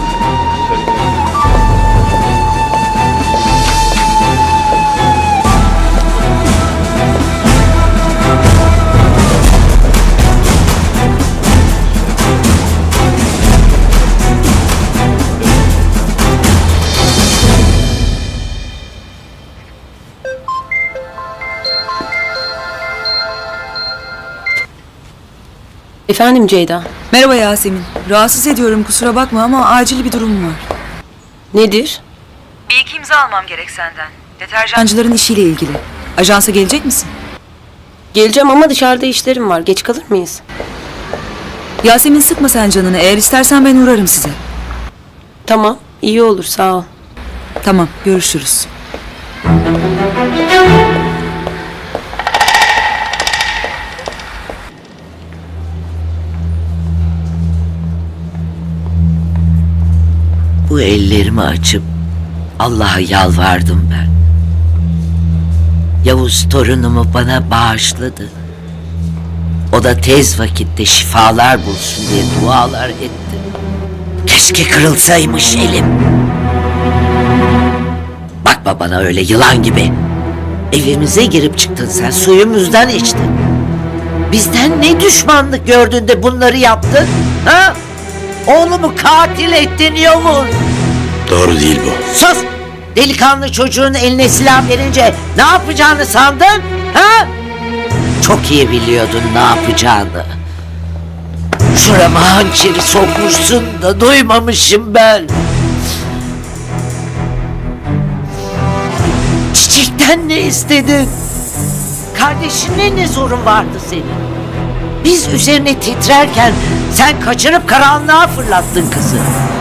Efendim Ceyda. Merhaba Yasemin. Rahatsız ediyorum kusura bakma ama acil bir durum var. Nedir? Bir iki imza almam gerek senden. Deterjancıların işiyle ilgili. Ajansa gelecek misin? Geleceğim ama dışarıda işlerim var. Geç kalır mıyız? Yasemin sıkma sen canını. Eğer istersen ben uğrarım size. Tamam. İyi olur sağ ol. Tamam görüşürüz. Bu ellerimi açıp Allah'a yalvardım ben. Yavuz torunumu bana bağışladı. O da tez vakitte şifalar bulsun diye dualar etti. Keşke kırılsaymış elim. Bakma bana öyle yılan gibi. Evimize girip çıktın sen, suyumuzdan içtin. Bizden ne düşmanlık gördün de bunları yaptın? Ha? Oğlumu katil ettin Yavuz. Doğru değil bu. Sus! Delikanlı çocuğun eline silah verince ne yapacağını sandın? Ha? Çok iyi biliyordun ne yapacağını. Şurama hançeri sokmuşsun da duymamışım ben. Çiçekten ne istedin? Kardeşinle ne sorun vardı senin? Biz üzerine titrerken sen kaçırıp karanlığa fırlattın kızı.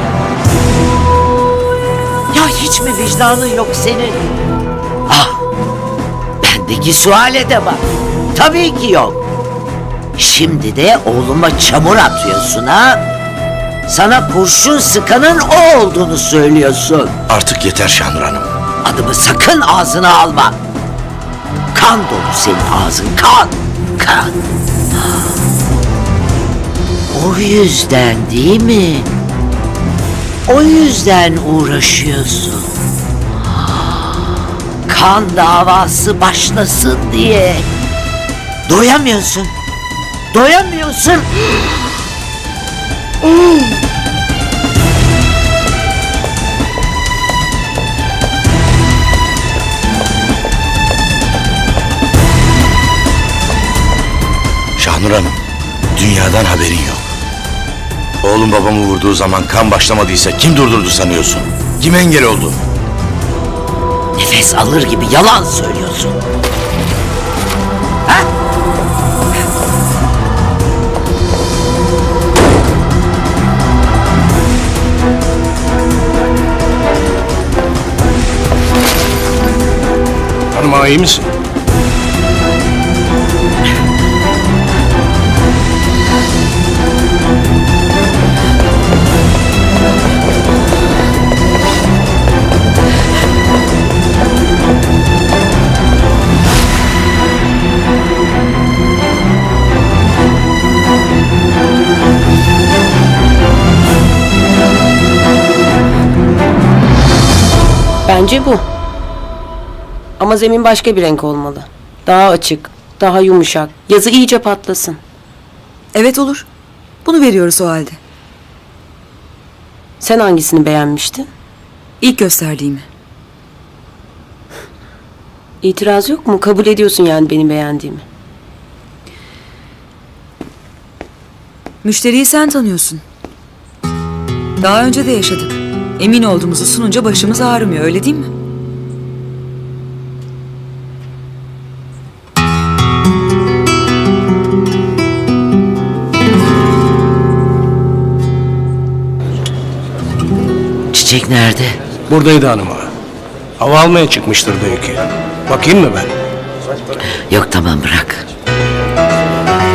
Ya hiç mi vicdanın yok senin? Ah, bendeki suale de bak. Tabii ki yok. Şimdi de oğluma çamur atıyorsun ha? Sana kurşun sıkanın o olduğunu söylüyorsun. Artık yeter Şahnur Hanım. Adımı sakın ağzına alma. Kan dolu senin ağzın, kan, kan. O yüzden değil mi? O yüzden uğraşıyorsun. Kan davası başlasın diye. Doyamıyorsun. Doyamıyorsun. Şahnur Hanım, dünyadan haberin yok. Oğlum babamı vurduğu zaman kan başlamadıysa kim durdurdu sanıyorsun? Kim engel oldu? Nefes alır gibi yalan söylüyorsun. Ha? Hanım iyi misin? Bence bu. Ama zemin başka bir renk olmalı. Daha açık, daha yumuşak. Yazı iyice patlasın. Evet olur. Bunu veriyoruz o halde. Sen hangisini beğenmiştin? İlk gösterdiğimi. İtiraz yok mu? Kabul ediyorsun yani benim beğendiğimi. Müşteriyi sen tanıyorsun. Daha önce de yaşadık. Emin olduğumuzu sununca başımız ağrımıyor, öyle değil mi? Çiçek nerede? Buradaydı hanıma. Hava almaya çıkmıştır belki. Bakayım mı ben? Yok tamam bırak.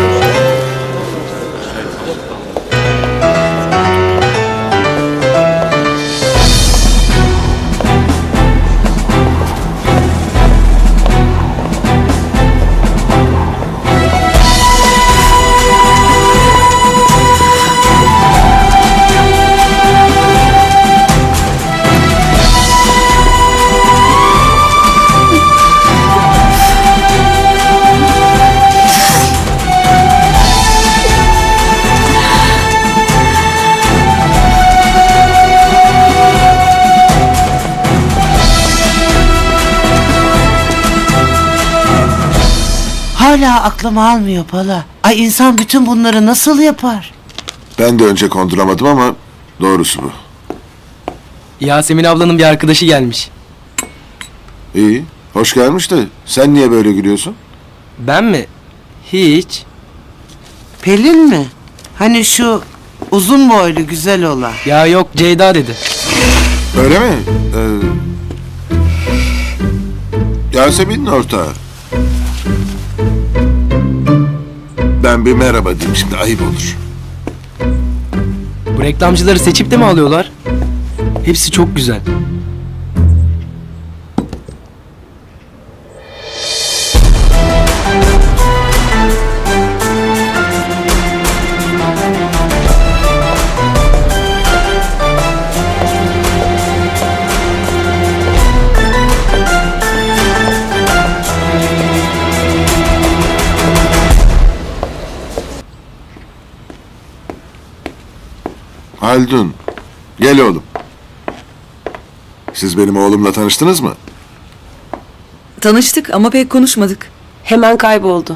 Hala aklım almıyor Pala. Ay insan bütün bunları nasıl yapar? Ben de önce konduramadım ama doğrusu bu. Yasemin ablanın bir arkadaşı gelmiş. İyi, hoş gelmiş de sen niye böyle gülüyorsun? Ben mi? Hiç. Pelin mi? Hani şu uzun boylu güzel olan. Ya yok, Ceyda dedi. Öyle mi? Yasemin'in ortağı. Ben bir merhaba diyeyim şimdi, ayıp olur. Bu reklamcıları seçip de mi alıyorlar? Hepsi çok güzel. Haldun, gel oğlum. Siz benim oğlumla tanıştınız mı? Tanıştık ama pek konuşmadık. Hemen kayboldu.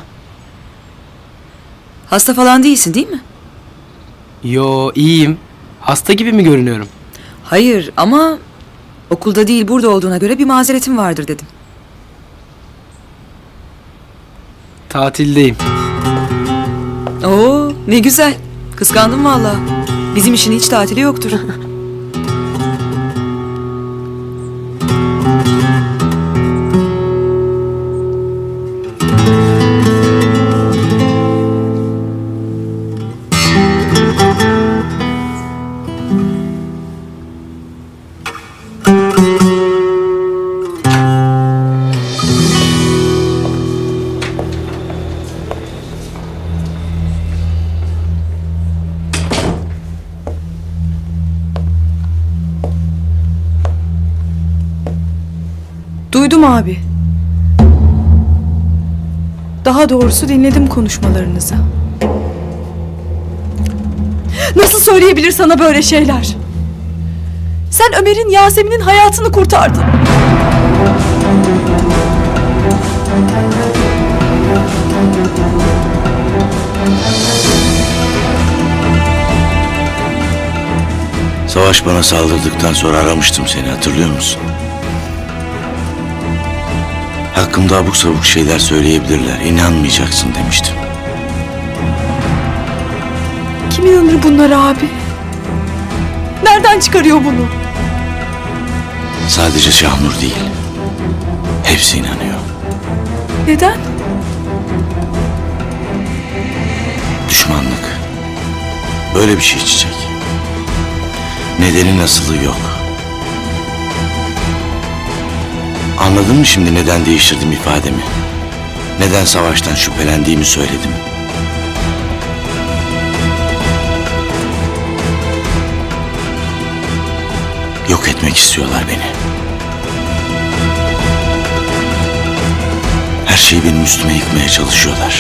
Hasta falan değilsin değil mi? Yo, iyiyim. Hasta gibi mi görünüyorum? Hayır ama okulda değil burada olduğuna göre bir mazeretin vardır dedim. Tatildeyim. Oo ne güzel. Kıskandım vallahi. Bizim işin hiç tatili yoktur. Duydum abi. Daha doğrusu dinledim konuşmalarınızı. Nasıl söyleyebilir sana böyle şeyler? Sen Ömer'in, Yasemin'in hayatını kurtardın. Savaş bana saldırdıktan sonra aramıştım seni, hatırlıyor musun? Hakkımda abuk sabuk şeyler söyleyebilirler, inanmayacaksın demiştim. Kim inanır bunlara abi? Nereden çıkarıyor bunu? Sadece Şahnur değil, hepsi inanıyor. Neden? Düşmanlık. Böyle bir şey Çiçek. Nedeni nasılı yok. Anladın mı şimdi neden değiştirdim ifademi? Neden Savaş'tan şüphelendiğimi söyledim? Yok etmek istiyorlar beni. Her şeyi benim üstüme yıkmaya çalışıyorlar.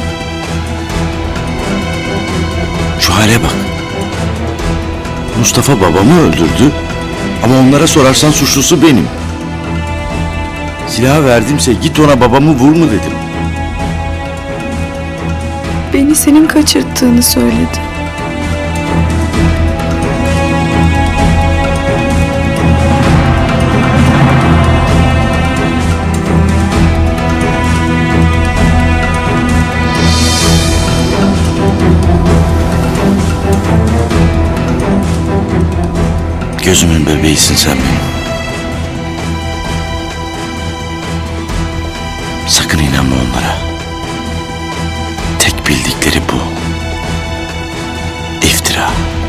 Şu hale bak. Mustafa babamı öldürdü ama onlara sorarsan suçlusu benim. Silahı verdimse git ona babamı vur mu dedim. Beni senin kaçırttığını söyledi. Gözümün bebeğisin sen benim. Sakın inanma onlara. Tek bildikleri bu. İftira.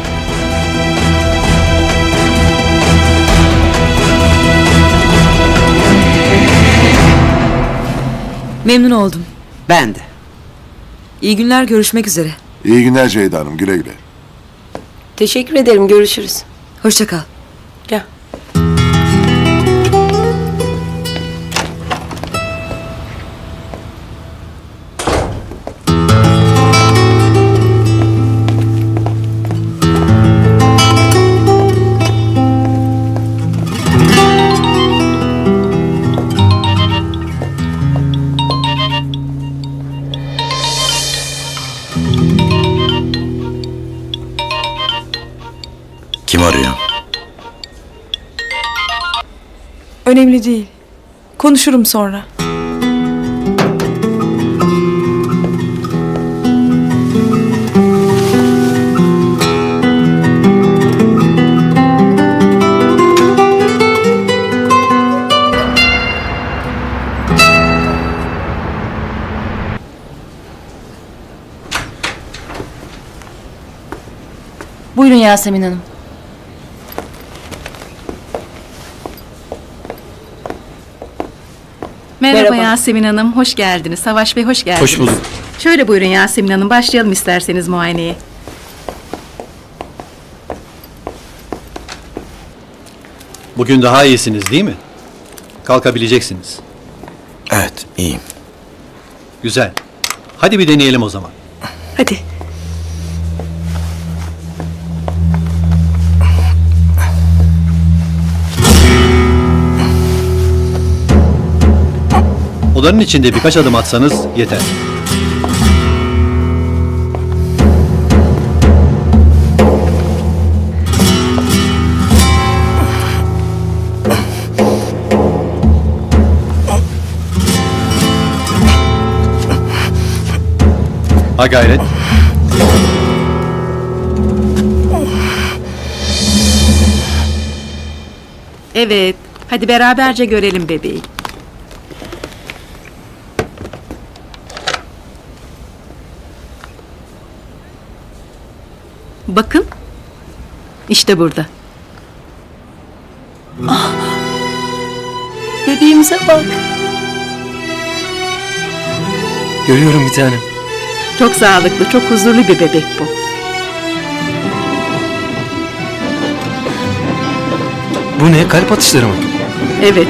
Memnun oldum. Ben de. İyi günler, görüşmek üzere. İyi günler Ceyda Hanım, güle güle. Teşekkür ederim, görüşürüz. Hoşça kal. Gel. Önemli değil. Konuşurum sonra. Buyurun Yasemin Hanım. Merhaba Yasemin Hanım, hoş geldiniz. Savaş Bey, hoş geldiniz. Hoş bulduk. Şöyle buyurun Yasemin Hanım, başlayalım isterseniz muayeneye. Bugün daha iyisiniz değil mi? Kalkabileceksiniz. Evet, iyiyim. Güzel. Hadi bir deneyelim o zaman. Hadi. Odanın içinde birkaç adım atsanız yeter. Ha gayret. Evet, hadi beraberce görelim bebeği. Bakın, işte burada. Bebeğimize bak. Görüyorum bir tanem. Çok sağlıklı, çok huzurlu bir bebek bu. Bu ne? Kalp atışları mı? Evet.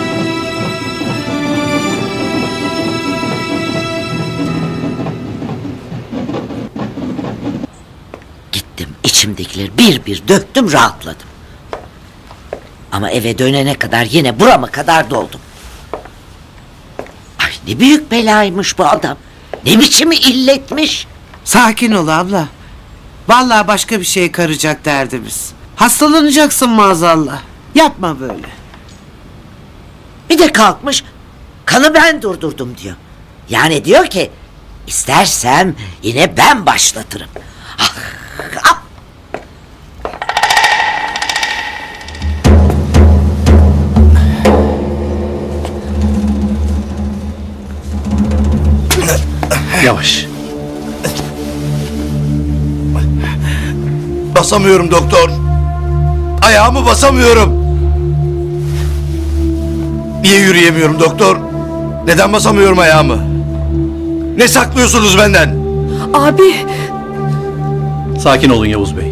İçimdekileri bir bir döktüm, rahatladım. Ama eve dönene kadar yine burama kadar doldum. Ay ne büyük belaymış bu adam. Ne biçim illetmiş. Sakin ol abla. Vallahi başka bir şeye karacak derdimiz. Hastalanacaksın maazallah. Yapma böyle. Bir de kalkmış kanı ben durdurdum diyor. Yani diyor ki istersem yine ben başlatırım. Yavaş. Basamıyorum doktor. Ayağımı basamıyorum. Niye yürüyemiyorum doktor? Neden basamıyorum ayağımı? Ne saklıyorsunuz benden? Abi. Sakin olun Yavuz Bey.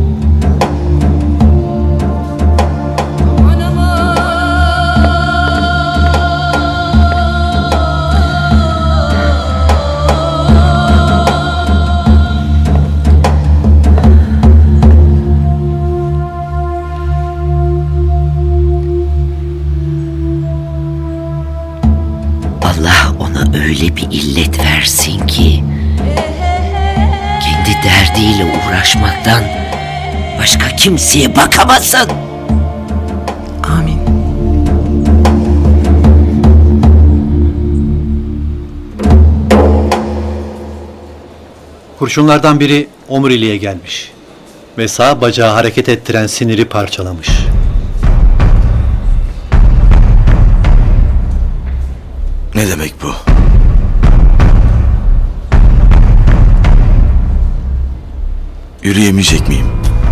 Öyle bir illet versin ki kendi derdiyle uğraşmaktan başka kimseye bakamasın. Amin. Kurşunlardan biri omuriliğe gelmiş ve sağ bacağı hareket ettiren siniri parçalamış. Ne demek bu? Yürüyemeyecek miyim?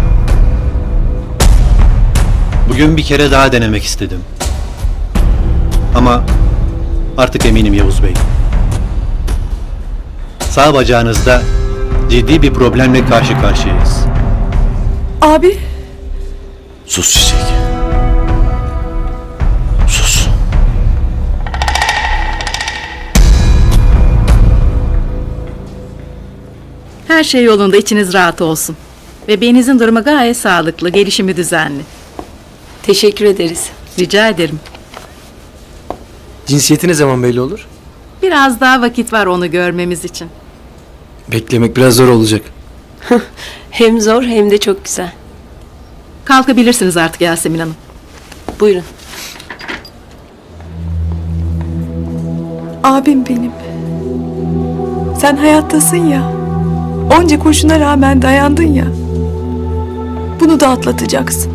Bugün bir kere daha denemek istedim. Ama artık eminim Yavuz Bey. Sağ bacağınızda ciddi bir problemle karşı karşıyayız. Abi. Sus Çiçek. Sus. Her şey yolunda, içiniz rahat olsun. Bebeğinizin durumu gayet sağlıklı, gelişimi düzenli. Teşekkür ederiz. Rica ederim. Cinsiyeti ne zaman belli olur? Biraz daha vakit var onu görmemiz için. Beklemek biraz zor olacak. Hem zor hem de çok güzel. Kalkabilirsiniz artık Yasemin Hanım. Buyurun. Abim benim. Sen hayattasın ya. Onca kurşuna rağmen dayandın ya. Bunu da atlatacaksın.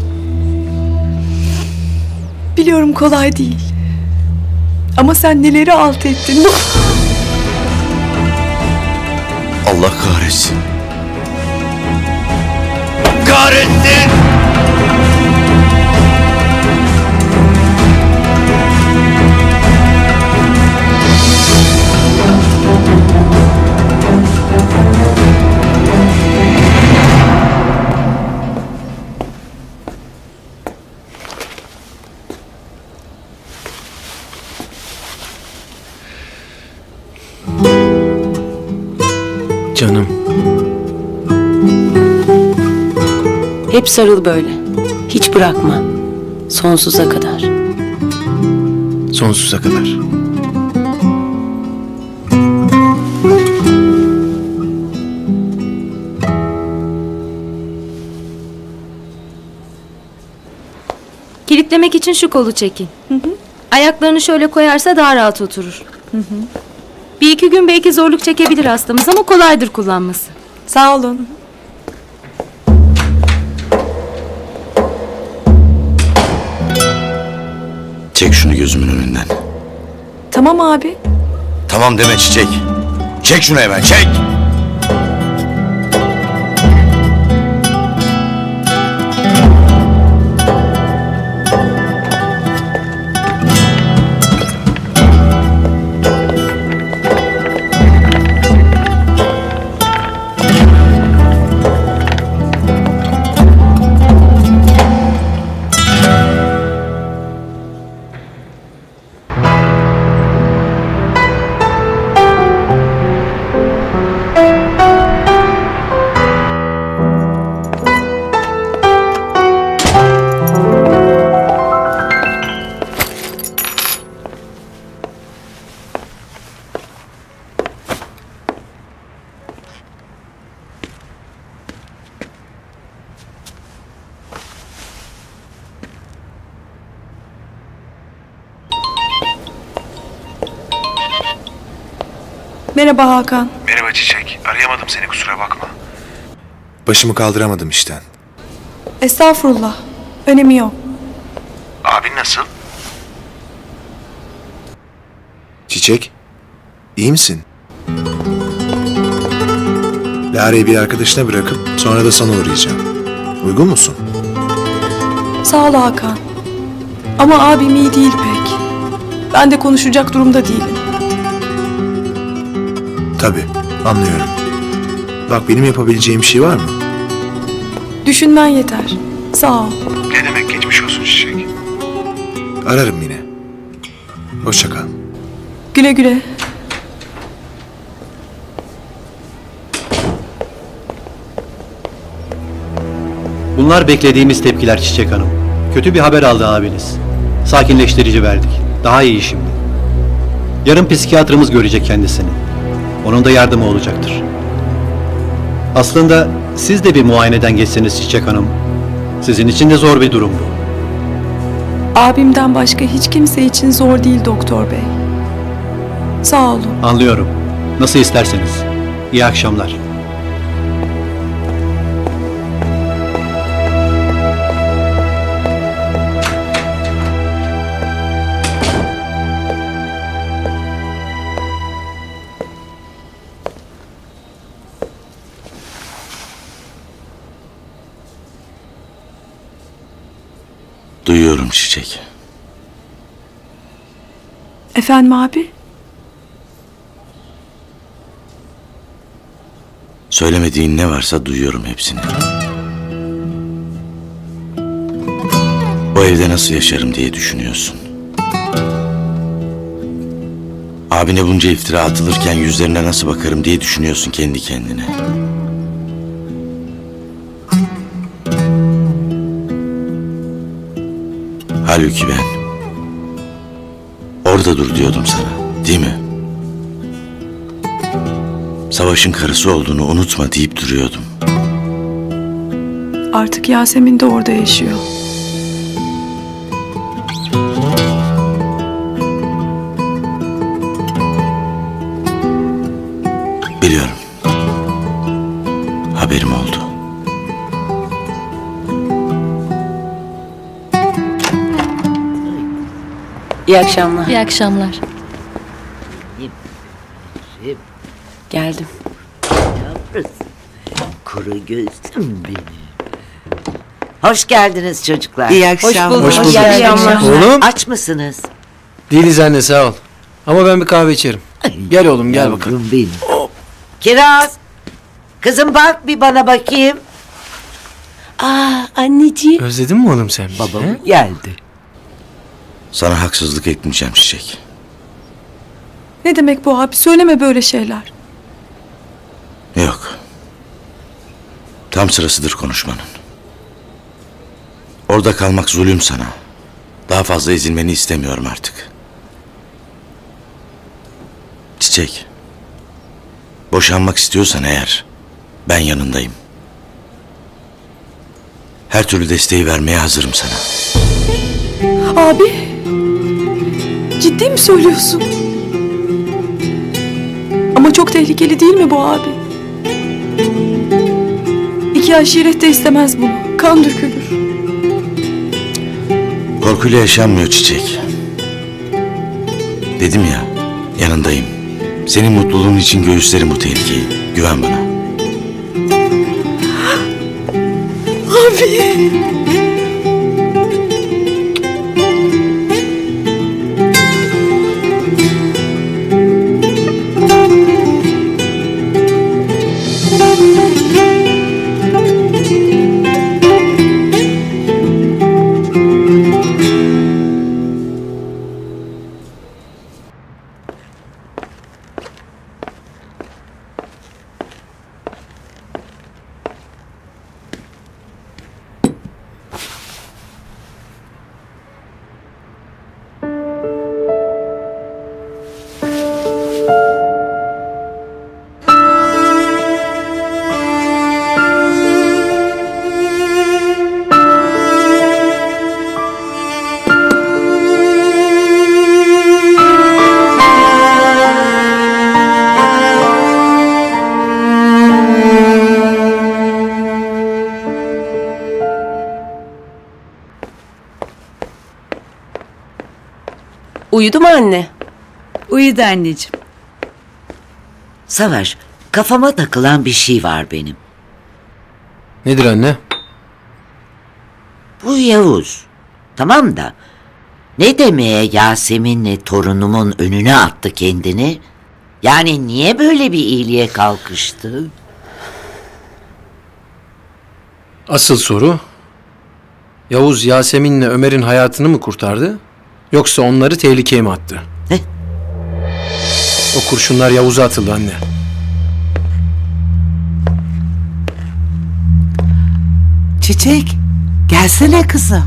Biliyorum kolay değil. Ama sen neleri alt ettin. Allah kahretsin. Kahretsin! Canım. Hep sarıl böyle. Hiç bırakma. Sonsuza kadar. Sonsuza kadar. Kilitlemek için şu kolu çekin. Ayaklarını şöyle koyarsa daha rahat oturur. Bir iki gün belki zorluk çekebilir hastamız ama kolaydır kullanması. Sağ olun. Çek şunu gözümün önünden. Tamam abi. Tamam deme Çiçek. Çek şunu hemen, çek! Merhaba Hakan. Merhaba Çiçek. Arayamadım seni, kusura bakma. Başımı kaldıramadım işten. Estağfurullah. Önemi yok. Abin nasıl? Çiçek, iyi misin? Lare'yi bir arkadaşına bırakıp sonra da sana uğrayacağım. Uygun musun? Sağ ol Hakan. Ama abim iyi değil pek. Ben de konuşacak durumda değilim. Tabii, anlıyorum. Bak, benim yapabileceğim bir şey var mı? Düşünmen yeter. Sağ ol. Ne demek, geçmiş olsun Çiçek. Ararım yine. Hoşça kal. Güle güle. Bunlar beklediğimiz tepkiler Çiçek Hanım. Kötü bir haber aldı abiniz. Sakinleştirici verdik. Daha iyi şimdi. Yarın psikiyatrımız görecek kendisini. Onun da yardımı olacaktır. Aslında siz de bir muayeneden geçseniz Çiçek Hanım. Sizin için de zor bir durum bu. Abimden başka hiç kimse için zor değil doktor bey. Sağ olun. Anlıyorum. Nasıl isterseniz. İyi akşamlar. Duyuyorum Çiçek. Efendim abi? Söylemediğin ne varsa duyuyorum hepsini. O evde nasıl yaşarım diye düşünüyorsun. Abine bunca iftira atılırken yüzlerine nasıl bakarım diye düşünüyorsun kendi kendine. Halbuki ben orada dur diyordum sana, değil mi? Savaş'ın karısı olduğunu unutma deyip duruyordum. Artık Yasemin de orada yaşıyor. Biliyorum. Haberim oldu. İyi akşamlar. İyi akşamlar. Geldim. Kuru gözüm benim. Hoş geldiniz çocuklar. İyi akşamlar. Hoş bulduk. Hoş bulduk. İyi akşamlar. Oğlum. Aç mısınız? Değiliz anne, sağ ol. Ama ben bir kahve içerim. Gel oğlum, gel bakalım. Yavrum benim. Kiraz. Kızım bak bir bana bakayım. Aa anneciğim. Özledin mi oğlum sen? Babam geldi. Sana haksızlık etmeyeceğim Çiçek. Ne demek bu abi? Söyleme böyle şeyler. Yok. Tam sırasıdır konuşmanın. Orada kalmak zulüm sana. Daha fazla ezilmeni istemiyorum artık. Çiçek. Boşanmak istiyorsan eğer ben yanındayım. Her türlü desteği vermeye hazırım sana. Abi. Ciddi mi söylüyorsun? Ama çok tehlikeli değil mi bu abi? İki aşiret de istemez bunu. Kan dökülür. Korkuyla yaşanmıyor Çiçek. Dedim ya, yanındayım. Senin mutluluğun için göğüslerim bu tehlikeyi. Güven bana. Abi. Uyudu mu anne? Uyudu anneciğim. Savaş, kafama takılan bir şey var benim. Nedir anne? Bu Yavuz. Tamam da ne demeye Yasemin'le torunumun önüne attı kendini? Yani niye böyle bir iyiliğe kalkıştı? Asıl soru, Yavuz Yasemin'le Ömer'in hayatını mı kurtardı? Yoksa onları tehlikeye mi attı? Ne? O kurşunlar Yavuz'a atıldı anne. Çiçek, gelsene kızım.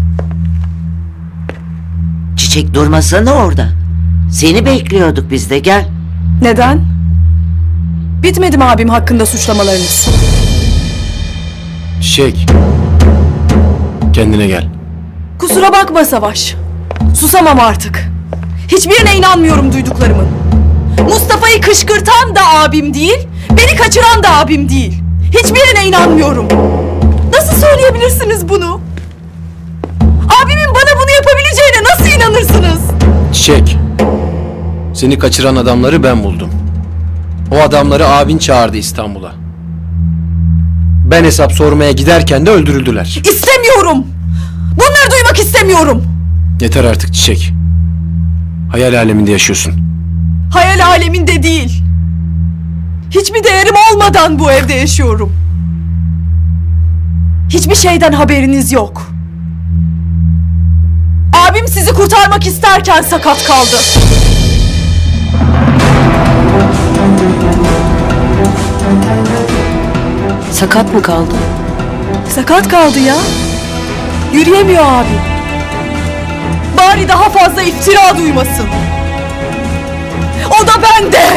Çiçek durmasana orada. Seni bekliyorduk biz de, gel. Neden? Bitmedi mi abim hakkında suçlamalarınız? Çiçek. Kendine gel. Kusura bakma Savaş. Susamam artık. Hiçbirine inanmıyorum duyduklarımın. Mustafa'yı kışkırtan da abim değil, beni kaçıran da abim değil. Hiçbirine inanmıyorum. Nasıl söyleyebilirsiniz bunu? Abimin bana bunu yapabileceğine nasıl inanırsınız? Çiçek. Seni kaçıran adamları ben buldum. O adamları abin çağırdı İstanbul'a. Ben hesap sormaya giderken de öldürüldüler. İstemiyorum. Bunları duymak istemiyorum. Yeter artık Çiçek. Hayal aleminde yaşıyorsun. Hayal aleminde değil. Hiçbir değerim olmadan bu evde yaşıyorum. Hiçbir şeyden haberiniz yok. Abim sizi kurtarmak isterken sakat kaldı. Sakat mı kaldı? Sakat kaldı ya. Yürüyemiyor abi. Bari daha fazla iftira duymasın. O da bende.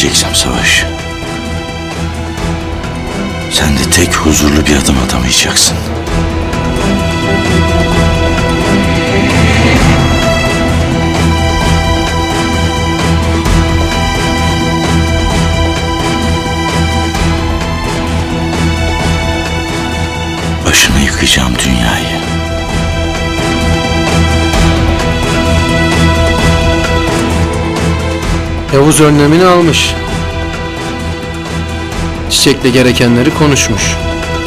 vereceksem savaş, sen de tek huzurlu bir adım atamayacaksın. Başına yıkacağım dünyayı. Yavuz önlemini almış. Çiçek'le gerekenleri konuşmuş.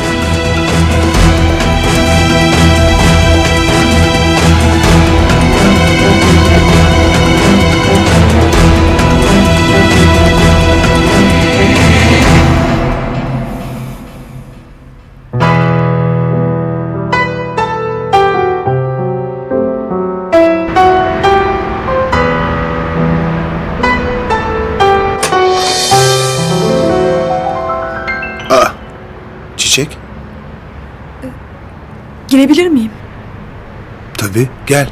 Çiçek? Girebilir miyim? Tabii, gel.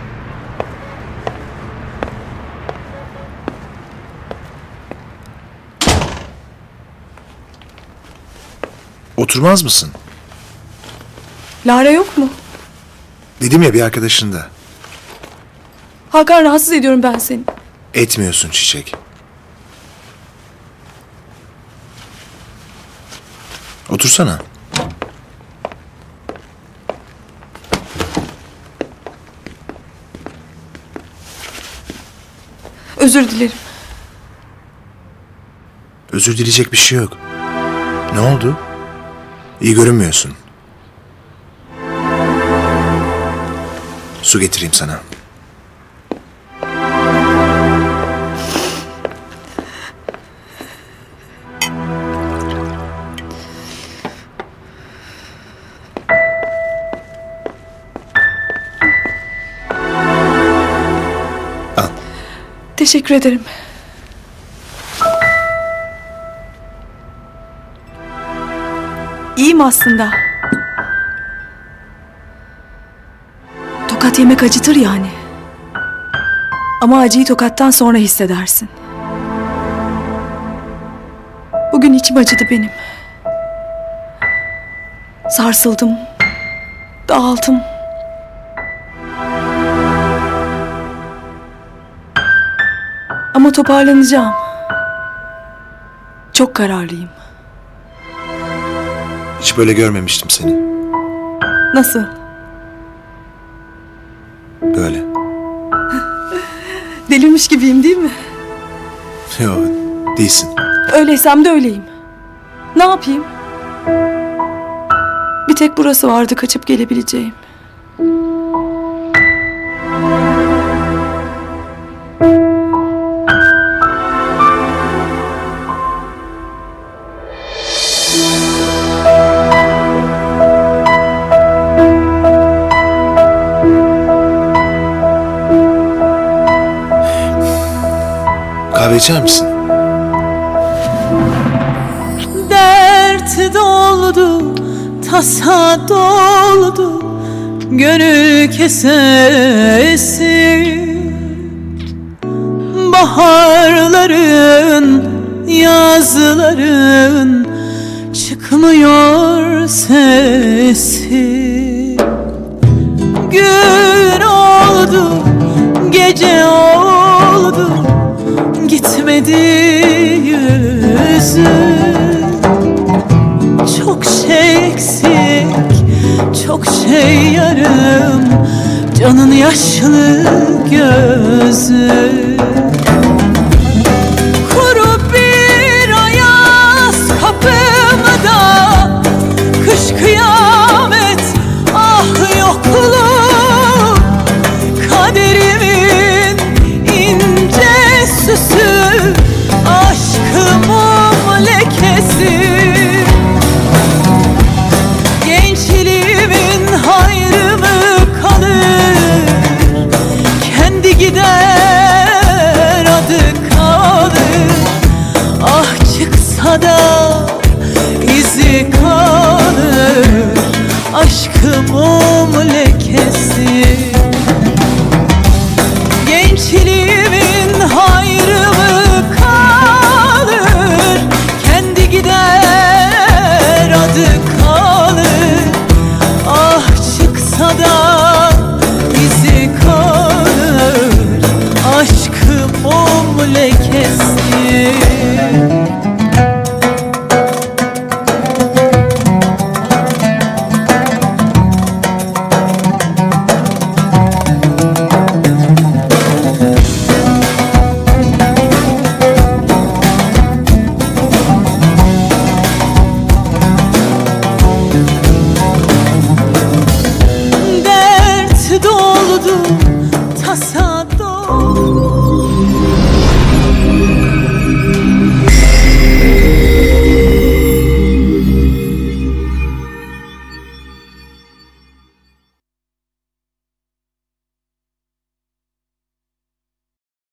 Oturmaz mısın? Lara yok mu? Dedim ya, bir arkadaşın da. Hakan, rahatsız ediyorum ben seni. Etmiyorsun Çiçek. Otursana. Özür dilerim. Özür dileyecek bir şey yok. Ne oldu? İyi görünmüyorsun. Su getireyim sana. Teşekkür ederim. İyiyim aslında. Tokat yemek acıtır yani. Ama acıyı tokattan sonra hissedersin. Bugün içim acıdı benim. Sarsıldım. Dağıldım. Ama toparlanacağım. Çok kararlıyım. Hiç böyle görmemiştim seni. Nasıl? Böyle. Delirmiş gibiyim değil mi? Yok, değilsin. Öyleysem de öyleyim. Ne yapayım? Bir tek burası vardı kaçıp gelebileceğim. Kahve içer misin? Dert doldu, tasa doldu, gönül kesesi. Baharların, yazların çıkmıyor sesi. Gün oldu, gece oldu, gitmedi yüzü. Çok şey eksik, çok şey yarım, canın yaşlı gözü. Kuru bir ayaz kapımda, kış kıyamet, ah yokluk. Kaderimin ince süsü, aşkımın lekesi. Gençliğimin hayrı mı kalır, kendi gider adı kalır. Ah çıksa da izi kalır, aşkımın lekesi.